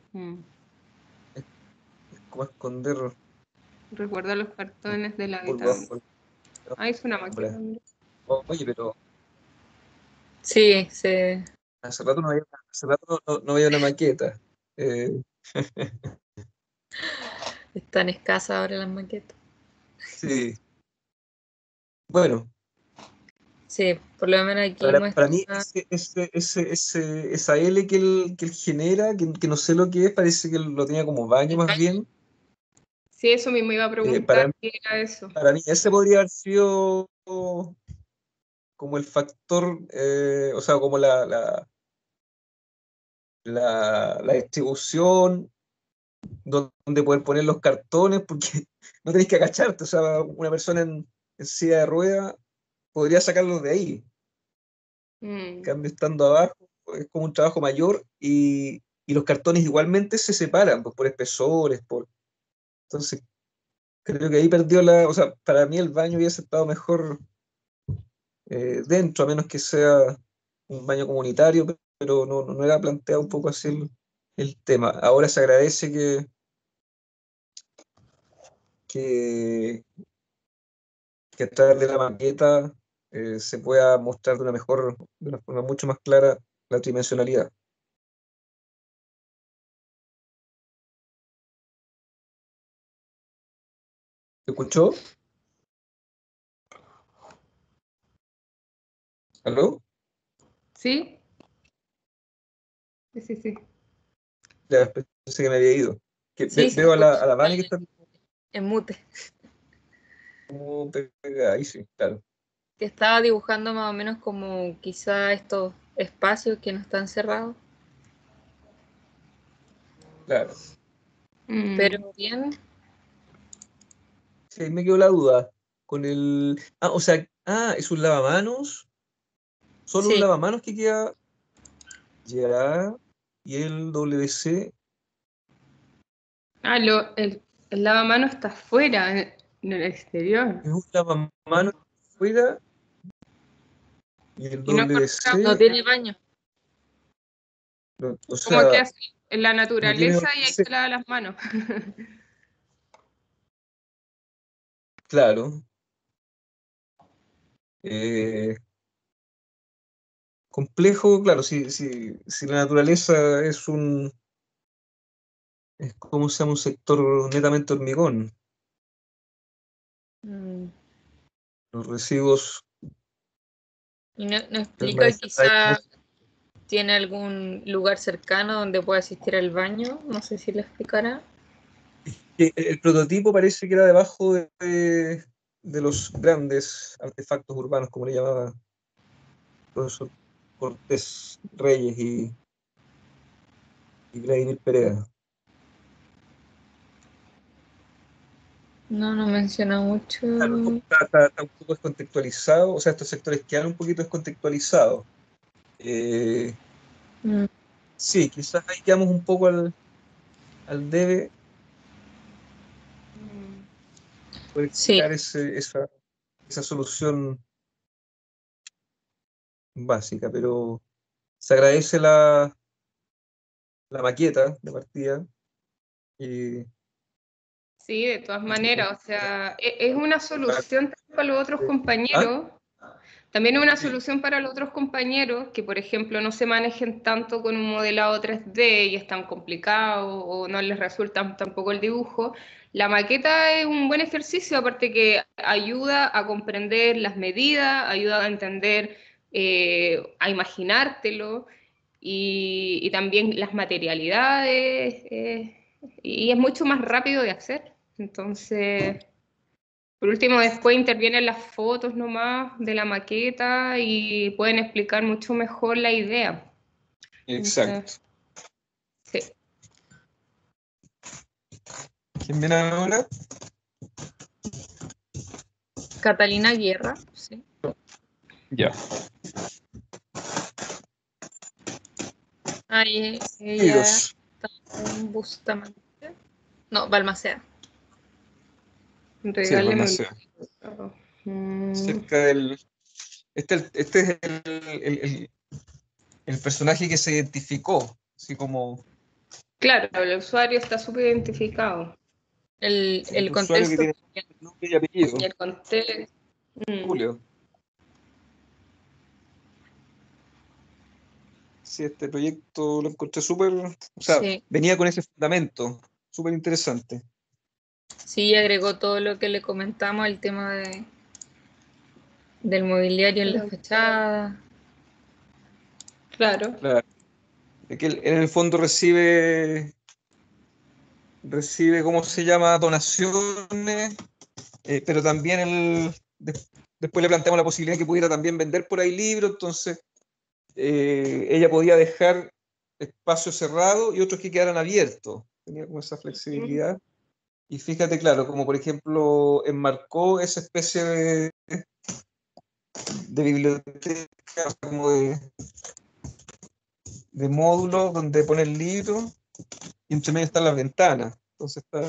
Es como esconder Recuerda los un cartones del polvo habitáculo. bajo la Ah, es una maqueta, sombra. mira. Oye, pero Sí, se... hace rato no veía una maqueta. Eh, Están escasas ahora las maquetas. Sí. Bueno, Sí, por lo menos aquí para mí muestra. esa L que él genera, que no sé lo que es, parece que lo tenía como baño más bien. Sí, eso mismo iba a Para, preguntar qué era eso. para mí ese podría haber sido como el factor, o sea, como la distribución donde poder poner los cartones, porque no tenéis que agacharte, o sea, una persona en silla de ruedas podría sacarlos de ahí. En Mm. cambio, estando abajo, es como un trabajo mayor y los cartones igualmente se separan, pues, por espesores, entonces creo que ahí perdió o sea, para mí el baño hubiese estado mejor dentro, a menos que sea un baño comunitario, pero no era planteado un poco así el tema. Ahora se agradece que, que a través de la maqueta se pueda mostrar de una forma mucho más clara la tridimensionalidad. ¿Se escuchó? ¿Aló? ¿Sí? Sí, sí, sí. Ya, pensé que me había ido. Sí, se Veo a escucha la Vane que está en mute. como pegada ahí, sí, claro. Que estaba dibujando más o menos como quizá estos espacios que no están cerrados. Claro. Mm. Pero bien, Sí, ahí me quedó la duda. O sea, es un lavamanos. Solo un sí. lavamanos que queda. Ya. Y el WC Ah, el lavamanos está afuera, en el exterior. es un lavamanos fuera. Y el Y no No WC, tiene baño. o como que sea, hace en la no tiene naturaleza y ahí WC, se lava las manos. claro. Eh, complejo, claro, si la naturaleza es como se llama un sector netamente hormigón. Mm. Los residuos Y no explica permanecen ahí. quizá tiene algún lugar cercano donde pueda asistir al baño. No sé si lo explicará. El prototipo parece que era debajo de los grandes artefactos urbanos, como le llamaba el profesor Cortés Reyes y Vladimir Perea. No, no menciona mucho. Claro, está un poco descontextualizado, o sea, estos sectores quedan un poquito descontextualizados. Eh, Mm. sí, quizás ahí quedamos un poco al debe Mm. por Sí, explicar esa solución básica, pero se agradece la maqueta de partida y Sí, de todas y que- maneras, o sea, es una solución también para los otros ¿Ah? compañeros. También es una Sí. solución para los otros compañeros que, por ejemplo, no se manejen tanto con un modelado 3D y es tan complicado o no les resulta tampoco el dibujo. La maqueta es un buen ejercicio, aparte que ayuda a comprender las medidas, ayuda a entender, a imaginártelo y también las materialidades, y es mucho más rápido de hacer. Entonces... Por último, después intervienen las fotos nomás de la maqueta y pueden explicar mucho mejor la idea. Entonces, Exacto. sí. ¿Quién viene ahora? Catalina Guerra, sí. Ya. Ahí ella Queridos, está en Bustamante. No, Balmaceda. sí, en Regáleme un Balmaceda. libro. Mm, Cerca del. Este es el personaje que se identificó, así como claro, el usuario está súper identificado. El el usuario que contexto tiene nombre y apellido, Y el contexto. Mm, Julio. Sí, este proyecto lo encontré súper, o sea, sí. venía con ese fundamento, súper interesante. Sí, agregó todo lo que le comentamos, el tema del mobiliario en la fachada. Claro. Claro. Es que en el fondo recibe, ¿cómo se llama? Donaciones, pero también después le planteamos la posibilidad de que pudiera también vender por ahí libros, entonces ella podía dejar espacios cerrados y otros que quedaran abiertos. Tenía como esa flexibilidad. Y fíjate, claro, como por ejemplo enmarcó esa especie de biblioteca, como de módulo donde pone el libro y entre medio están las ventanas. Entonces está...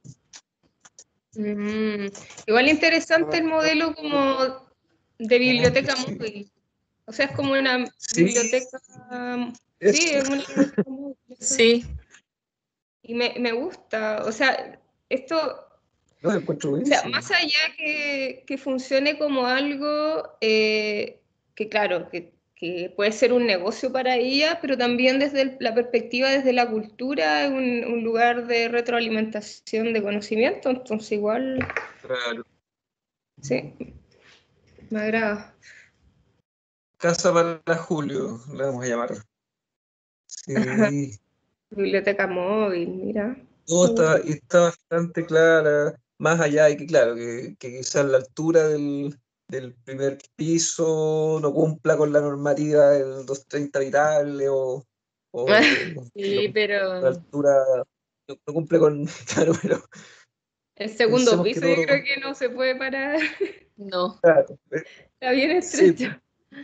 Igual interesante el modelo como de biblioteca Sí, móvil. O sea, es como una sí, biblioteca. Sí, eso. es una biblioteca móvil. Sí, Y me gusta. O sea, esto, No, lo encuentro o sea, buenísimo. más allá que funcione como algo que, claro, que puede ser un negocio para ella, pero también desde la perspectiva, desde la cultura, es un lugar de retroalimentación de conocimiento. Entonces, igual, Claro. sí, me agrada. Casa para Julio, la vamos a llamar. Sí, Biblioteca móvil, mira. todo Me gusta. está bastante clara, más allá de que, claro, que quizás la altura del primer piso no cumpla con la normativa del 230 habitable o sí, la pero altura no cumple con, claro, pero El segundo pensemos que piso yo todo, creo que no se puede parar. no. claro, Está bien sí, estrecho.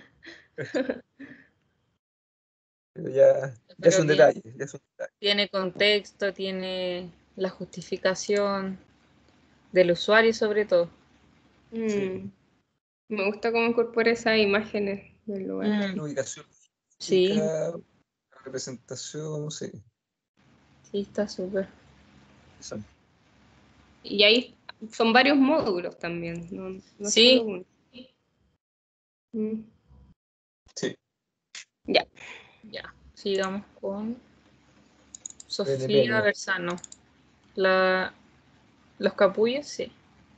pero ya es Pero un bien, detalle, ya es un detalle. tiene contexto, tiene la justificación del usuario sobre todo. Mm, Me gusta cómo incorpora esas imágenes del lugar. Mm, La ubicación sí, física, la representación, sí. sí, está súper. Interesante. Y ahí son varios módulos también, no es solo Sí, uno. Mm, Sí, Ya. ya, sigamos con pene, Sofía pene. Bersano. La, los capullos, sí,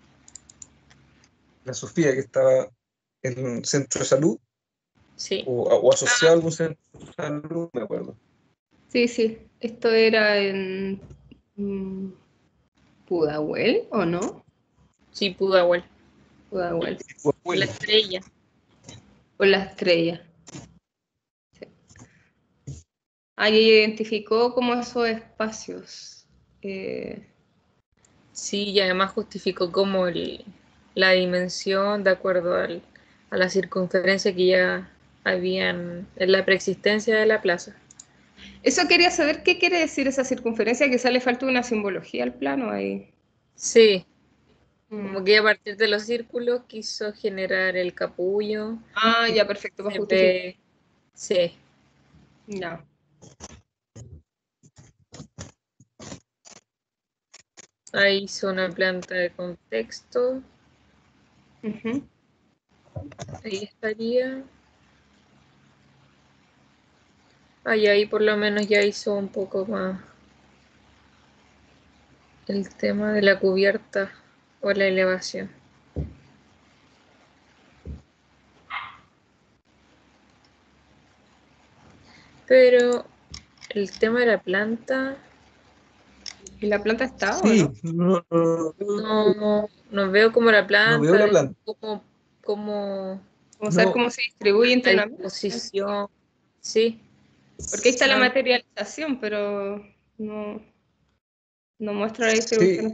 La Sofía, que estaba en un centro de salud sí. o asociado a algún centro de salud, no me acuerdo. Sí, sí. Esto era en mm, Pudahuel, ¿o no? Sí, Pudahuel. Pudahuel. La Huele. estrella. Por la estrella. Sí. Ahí ella identificó como esos espacios. Eh, Sí, y además justificó como la dimensión de acuerdo a la circunferencia que ya habían en la preexistencia de la plaza. Eso quería saber qué quiere decir esa circunferencia, quizá le falta una simbología al plano ahí. Sí, Mm. como que a partir de los círculos quiso generar el capullo Ah, y ya, perfecto, para se justificar. ve, sí, Ya. ahí hizo una planta de contexto, Ujú. ahí estaría. Ahí por lo menos ya hizo un poco más el tema de la cubierta o la elevación. Pero el tema de la planta, ¿Y la planta está o Sí, no? no veo como la no veo planta, la veo planta. como Vamos a ver No, cómo se distribuye la internamente. disposición. Sí, Porque ahí está la no, materialización, pero no, no muestra la distribución. sí,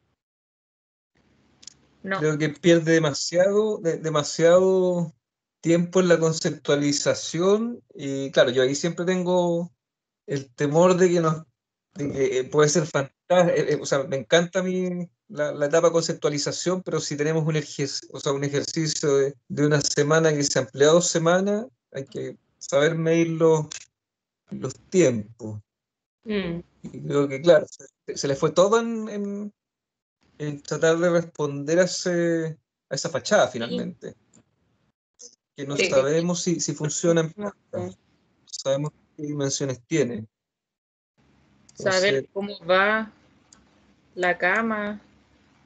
no. creo que pierde demasiado tiempo en la conceptualización y claro, yo ahí siempre tengo el temor de que puede ser fantástico, o sea, me encanta a mí la etapa de conceptualización, pero si tenemos o sea, un ejercicio de una semana que se amplía a 2 semanas, hay que saber medir los tiempos. Mm, Y creo que, claro, se le fue todo en tratar de responder a esa fachada Sí, finalmente, que no sí. sabemos si funciona en planta, no sabemos qué dimensiones tiene. saber Entonces, cómo va la cama.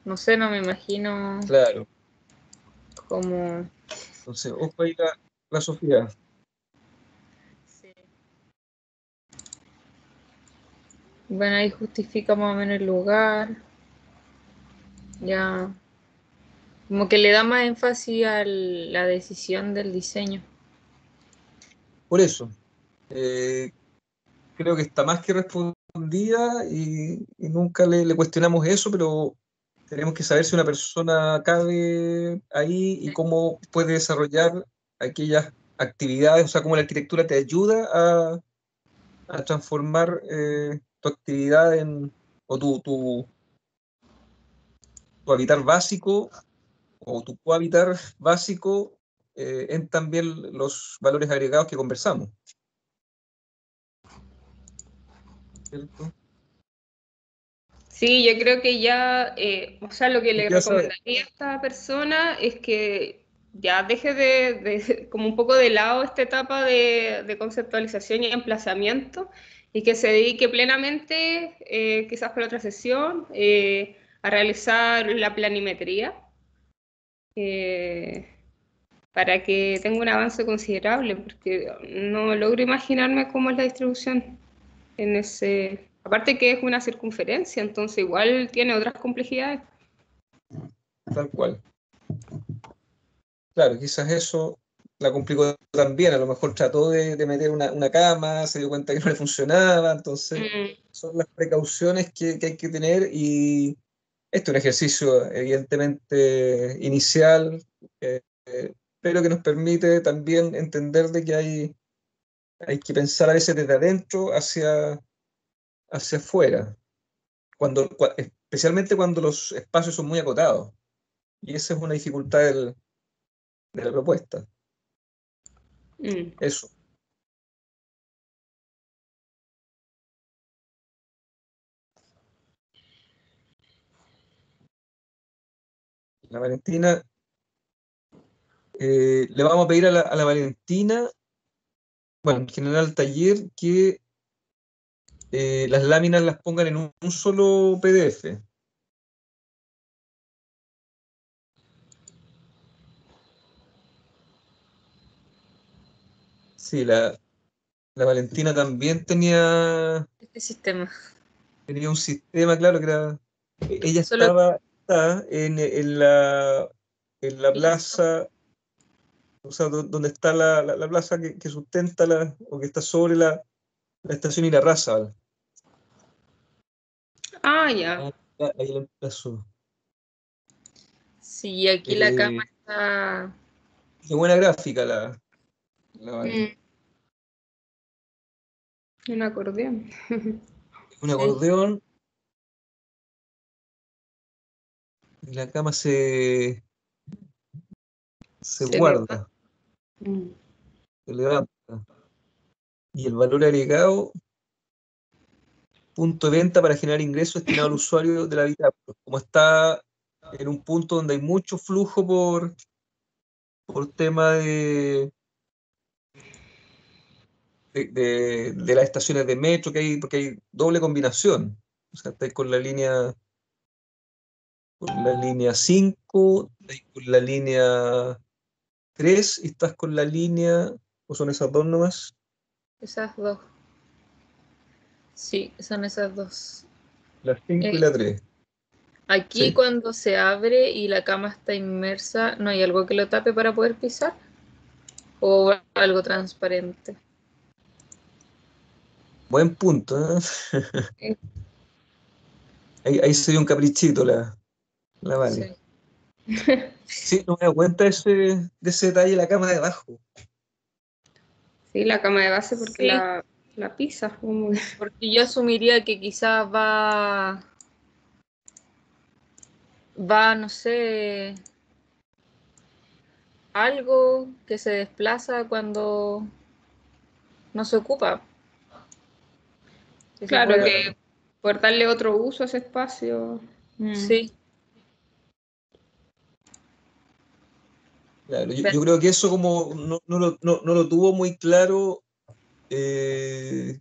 No sé, no me imagino Claro. como... Entonces, ojo ahí la Sofía. Sí. Bueno, ahí justifica más o menos el lugar. Ya. Como que le da más énfasis a la decisión del diseño. Por eso, creo que está más que respondida y nunca le cuestionamos eso, pero tenemos que saber si una persona cabe ahí y cómo puede desarrollar aquellas actividades, o sea, cómo la arquitectura te ayuda a transformar tu actividad o tu habitar básico o tu cohabitar básico en también los valores agregados que conversamos, ¿cierto? Sí, yo creo que ya, o sea, lo que ¿Y le qué vas a ver? recomendaría a esta persona es que ya deje como un poco de lado esta etapa de conceptualización y emplazamiento y que se dedique plenamente, quizás para otra sesión, a realizar la planimetría eh, para que tenga un avance considerable, porque no logro imaginarme cómo es la distribución en ese, aparte que es una circunferencia, entonces igual tiene otras complejidades. Tal cual. Claro, quizás eso la complicó también. A lo mejor trató de meter una cama, se dio cuenta que no le funcionaba. Entonces, Mm, son las precauciones que hay que tener. Y este es un ejercicio, evidentemente, inicial, pero que nos permite también entender de que hay que pensar a veces desde adentro hacia afuera, especialmente cuando los espacios son muy acotados. Y esa es una dificultad de la propuesta. mm. Eso. La Valentina, le vamos a pedir a la Valentina, bueno, en general al taller, que las láminas las pongan en un solo PDF. Sí, la Valentina también Este sistema. tenía un sistema, claro, que era. Ella Solo está en la plaza, o sea, donde está la plaza que sustenta o que está sobre la estación Irarrázaval. Ah, ya. Ah, ahí la emplazó. sí, aquí la cama Eh, está. qué buena gráfica la Vale. Mm, un acordeón. Un Sí, acordeón y la cama se se levanta. guarda, Mm. se levanta. Y el valor agregado, punto de venta para generar ingresos destinado al usuario del habitáculo. Como está en un punto donde hay mucho flujo por tema de las estaciones de metro, porque hay doble combinación. O sea, estáis con la línea 5, estáis con la línea 3 y estás con la línea, o son esas dos nomás, Esas dos. Sí, son esas dos. la 5 y Eh, la 3. aquí Sí. cuando se abre y la cama está inmersa, ¿no hay algo que lo tape para poder pisar? ¿O algo transparente? Buen punto, ¿eh? Eh, Ahí se dio un caprichito la Vale. Sí. Sí, no me doy cuenta de ese detalle de la cama de abajo. Sí, la cama de base porque Sí, la pisa. Como porque yo asumiría que quizás va, no sé, algo que se desplaza cuando no se ocupa, que se claro puede, que por darle otro uso a ese espacio. Mm. sí, Claro, yo, pero yo creo que eso como no lo tuvo muy claro eh,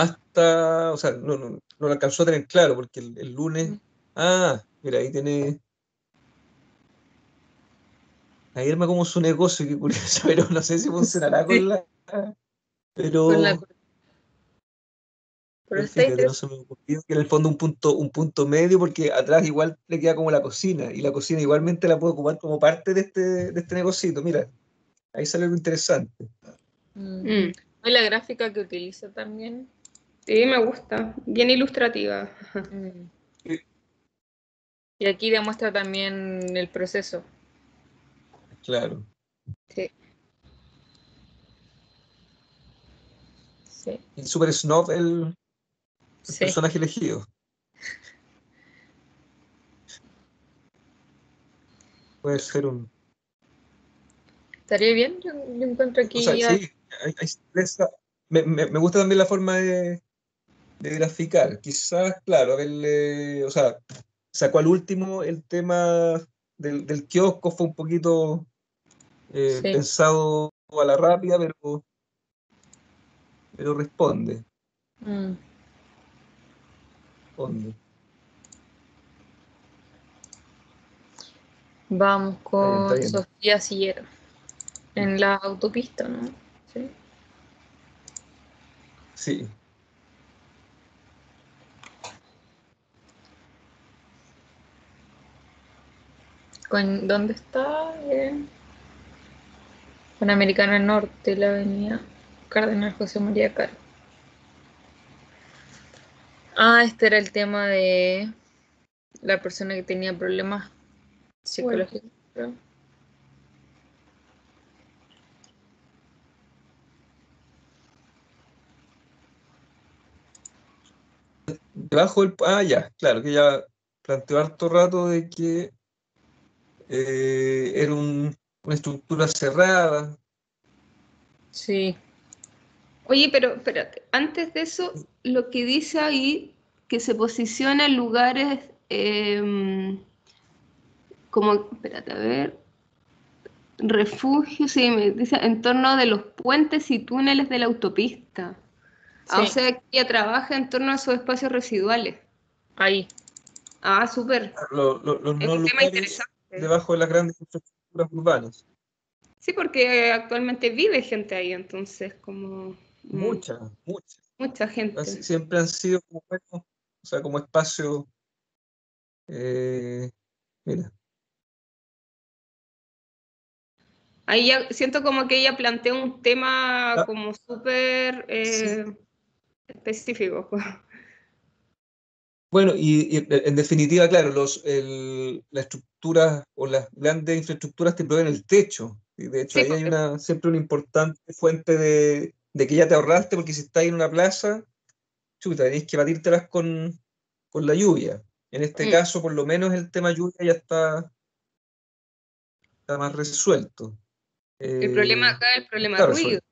o sea, no lo alcanzó a tener claro, porque el lunes, mira, ahí tiene. ahí arma como su negocio, qué curioso, pero no sé si funcionará Sí, con la... con la, Pero, pero pero está fíjate, no interesante. se me ocurrió que en el fondo un punto medio, porque atrás igual le queda como la cocina, y la cocina igualmente la puedo ocupar como parte de este negocito. Mira, ahí sale algo interesante. Mm. Y la gráfica que utiliza también. Sí, me gusta. Bien ilustrativa. Mm. Sí, Y aquí demuestra también el proceso. claro. Sí. Sí, Y super snob el sí. personaje elegido. Puede ser un... ¿Estaría bien? Yo encuentro O sea, aquí ya. sí, hay sorpresa. Me gusta también la forma de graficar. Quizás, claro, o sea, sacó al último el tema del kiosco, fue un poquito Sí. pensado a la rápida, pero responde, Mm. responde. Vamos Está bien, está con bien. Sofía Sillero. En la autopista, ¿no? Sí. Sí. ¿Dónde está? Panamericana Norte, la avenida Cardenal José María Caro. Ah, este era el tema de la persona que tenía problemas Bueno. psicológicos, creo. Debajo del... Ah, ya, claro, que ya planteó harto rato de que era una estructura cerrada. Sí, Oye, pero espérate, antes de eso, lo que dice ahí, que se posiciona en lugares como, espérate, a ver, refugio, sí, me dice en torno de los puentes y túneles de la autopista. Ah, o sí, sea, que ella trabaja en torno a esos espacios residuales. ahí. Ah, súper. Los Es no un tema lugares interesante. debajo de las grandes infraestructuras urbanas. Sí, porque actualmente vive gente ahí, entonces, como Muchas, muchas. mucha gente. Siempre han sido como, bueno, o sea, como espacio, eh, mira, Ahí ya siento como que ella plantea un tema ah, como súper sí, específico. bueno, y en definitiva, claro, las estructuras o las grandes infraestructuras te proveen el techo. Y de hecho, Sí, ahí hay siempre una importante fuente de que ya te ahorraste, porque si estás en una plaza, chuta, tenés que batírtelas con la lluvia. En este mm. caso, por lo menos el tema lluvia ya está más resuelto. El problema Eh, acá es el problema Claro, ruido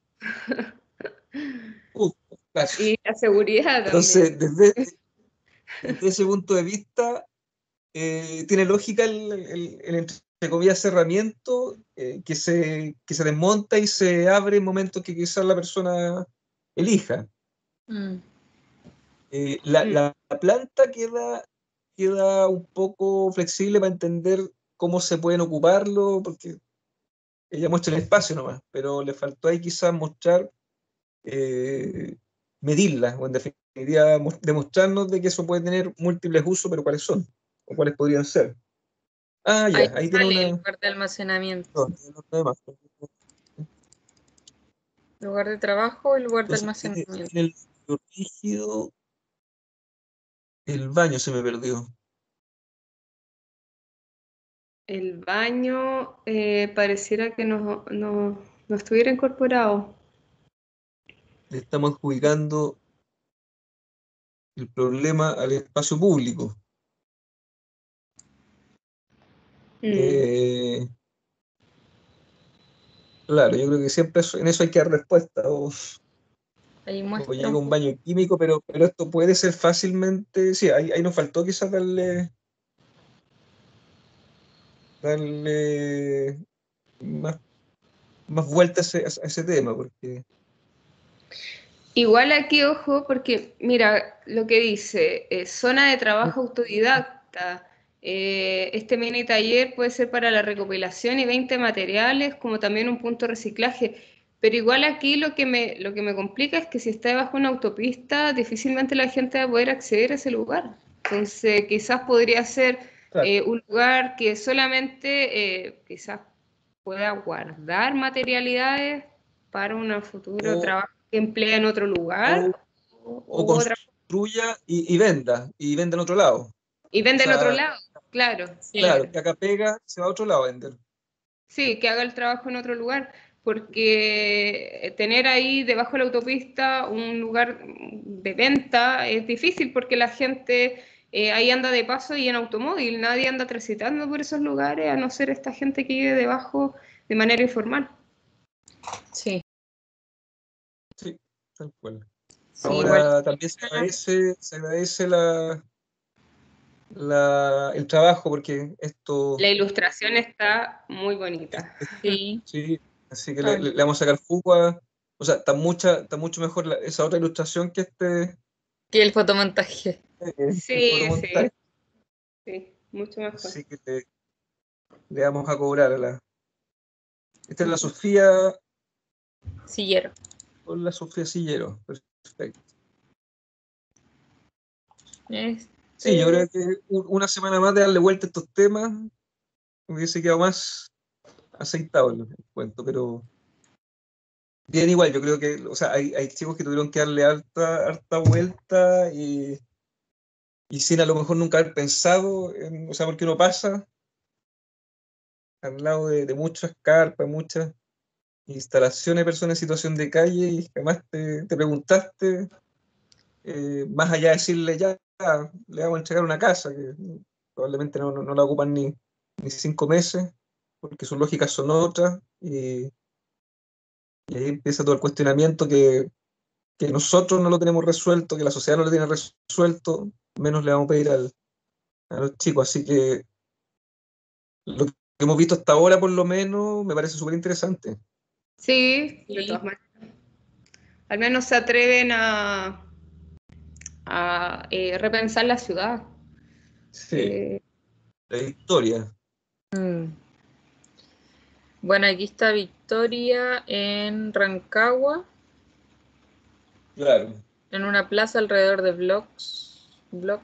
uh, claro. y la seguridad también. Entonces, desde ese punto de vista, tiene lógica entre comillas, cerramiento que se desmonta y se abre en momentos que quizás la persona elija. Mm. Mm. La planta queda un poco flexible para entender cómo se pueden ocuparlo, porque ella muestra el espacio nomás, pero le faltó ahí quizás mostrar, eh, medirla, o en definitiva demostrarnos de que eso puede tener múltiples usos, pero cuáles son, o cuáles podrían ser. Ah, Ahí ya, ahí tiene sale el una... lugar de almacenamiento. Perdón, tiene una más. Lugar de trabajo y lugar de Entonces, tiene, almacenamiento. tiene el líquido rígido, el baño se me perdió. El baño pareciera que no estuviera incorporado. Le estamos adjudicando el problema al espacio público. Mm. Eh, claro, yo creo que siempre en eso hay que dar respuesta. Ahí O muestra llega un un poco. baño químico, pero esto puede ser fácilmente, sí, ahí nos faltó quizás darle más, más vueltas a ese tema, porque Igual aquí, ojo, porque mira lo que dice, zona de trabajo autodidacta, Este mini taller puede ser para la recopilación y 20 materiales, como también un punto de reciclaje. Pero igual aquí lo que me complica es que si está debajo de una autopista, difícilmente la gente va a poder acceder a ese lugar. Entonces, quizás podría ser Claro. un lugar que solamente quizás pueda guardar materialidades para un futuro O, trabajo que emplea en otro o, lugar o o otra, construya y venda en otro lado. y O vende en otro sea, lado, claro, Sí, claro, claro. que acá pega, se va a otro lado a vender. Sí, que haga el trabajo en otro lugar, porque tener ahí debajo de la autopista un lugar de venta es difícil porque la gente ahí anda de paso y en automóvil, nadie anda transitando por esos lugares a no ser esta gente que vive debajo de manera informal. sí, Sí, tal cual. sí, igual. Ahora también se agradece el trabajo porque La esto, ilustración está muy bonita. Sí, sí, así que ah, le vamos a sacar jugo o sea, está mucho mejor esa otra ilustración que que el fotomontaje. el Sí, sí, fotomontaje, sí, mucho mejor. así que le vamos a cobrar esta es Ujú. Sillero. La Sofía Sillero, perfecto. Sí, yo Este, creo que una semana más de darle vuelta a estos temas hubiese quedado más aceitado el cuento, pero bien igual, yo creo que, o sea, hay chicos que tuvieron que darle harta vuelta y sin a lo mejor nunca haber pensado, o sea, porque uno pasa al lado de muchas carpas, muchas instalaciones de personas en situación de calle y jamás te preguntaste, más allá de decirle ya, le vamos a entregar una casa, que probablemente no la ocupan ni 5 meses, porque sus lógicas son otras, y ahí empieza todo el cuestionamiento que nosotros no lo tenemos resuelto, que la sociedad no lo tiene resuelto, menos le vamos a pedir a los chicos. Así que lo que hemos visto hasta ahora, por lo menos, me parece súper interesante. Sí, de sí, todas maneras. Al menos se atreven a repensar la ciudad. Sí, Eh, la historia, mm. Bueno, aquí está Victoria en Rancagua, claro. en una plaza alrededor de blocks,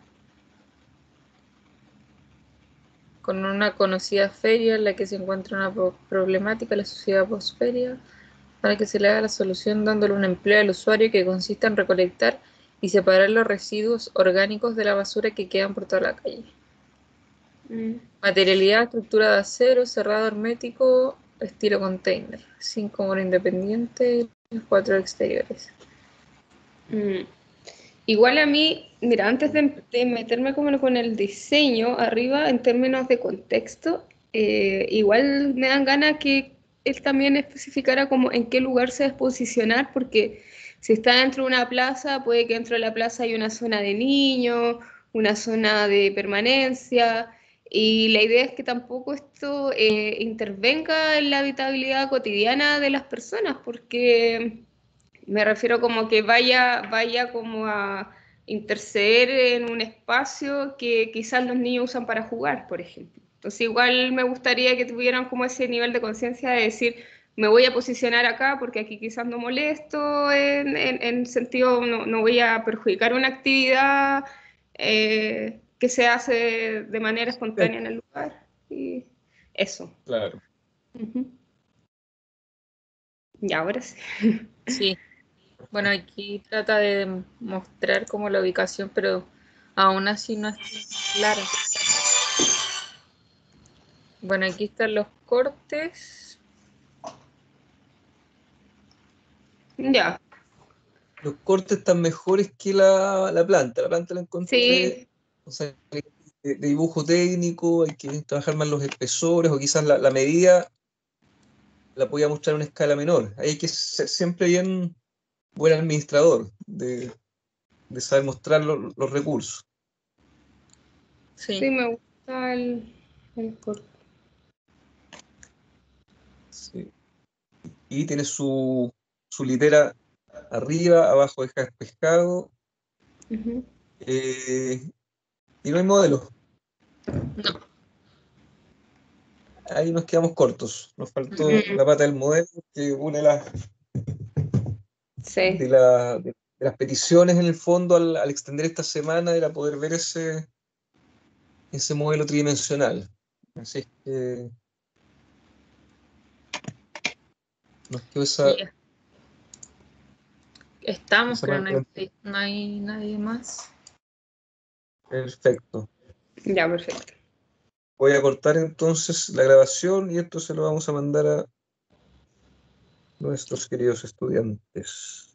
con una conocida feria en la que se encuentra una problemática, la sociedad postferia, para que se le haga la solución dándole un empleo al usuario que consiste en recolectar y separar los residuos orgánicos de la basura que quedan por toda la calle. mm, Materialidad, estructura de acero, cerrado hermético, estilo container. 5 muros independientes, 4 exteriores. mm. Igual a mí, mira, antes de meterme como con el diseño arriba en términos de contexto, igual me dan ganas que él también especificara como en qué lugar se debe posicionar, porque si está dentro de una plaza, puede que dentro de la plaza hay una zona de niños, una zona de permanencia, y la idea es que tampoco esto intervenga en la habitabilidad cotidiana de las personas, porque me refiero como que vaya como a interceder en un espacio que quizás los niños usan para jugar, por ejemplo. Entonces igual me gustaría que tuvieran como ese nivel de conciencia de decir, me voy a posicionar acá porque aquí quizás no molesto, en sentido no voy a perjudicar una actividad que se hace de manera espontánea en el lugar. Y eso. Claro. Ujú. Y ahora sí. Sí, bueno, aquí trata de mostrar como la ubicación, pero aún así no es clara. Bueno, aquí están los cortes. Ya, Los cortes están mejores que la planta. La planta la encontré, sí. o sea, de dibujo técnico, hay que trabajar más los espesores o quizás la medida la podía mostrar a una escala menor. Ahí hay que ser siempre bien buen administrador de saber mostrar los recursos. Sí, Sí, me gusta el corte. Sí. Y tiene su litera arriba, abajo deja pescado, Ujú. eh, y no hay modelo. No. Ahí nos quedamos cortos. Nos faltó la pata del modelo que une Sí. de las peticiones en el fondo al extender esta semana era poder ver ese modelo tridimensional. Así es que nos quedó Ya. Estamos, esa creo, parte. no hay nadie más. Perfecto. Ya, perfecto. Voy a cortar entonces la grabación y esto se lo vamos a mandar a nuestros queridos estudiantes.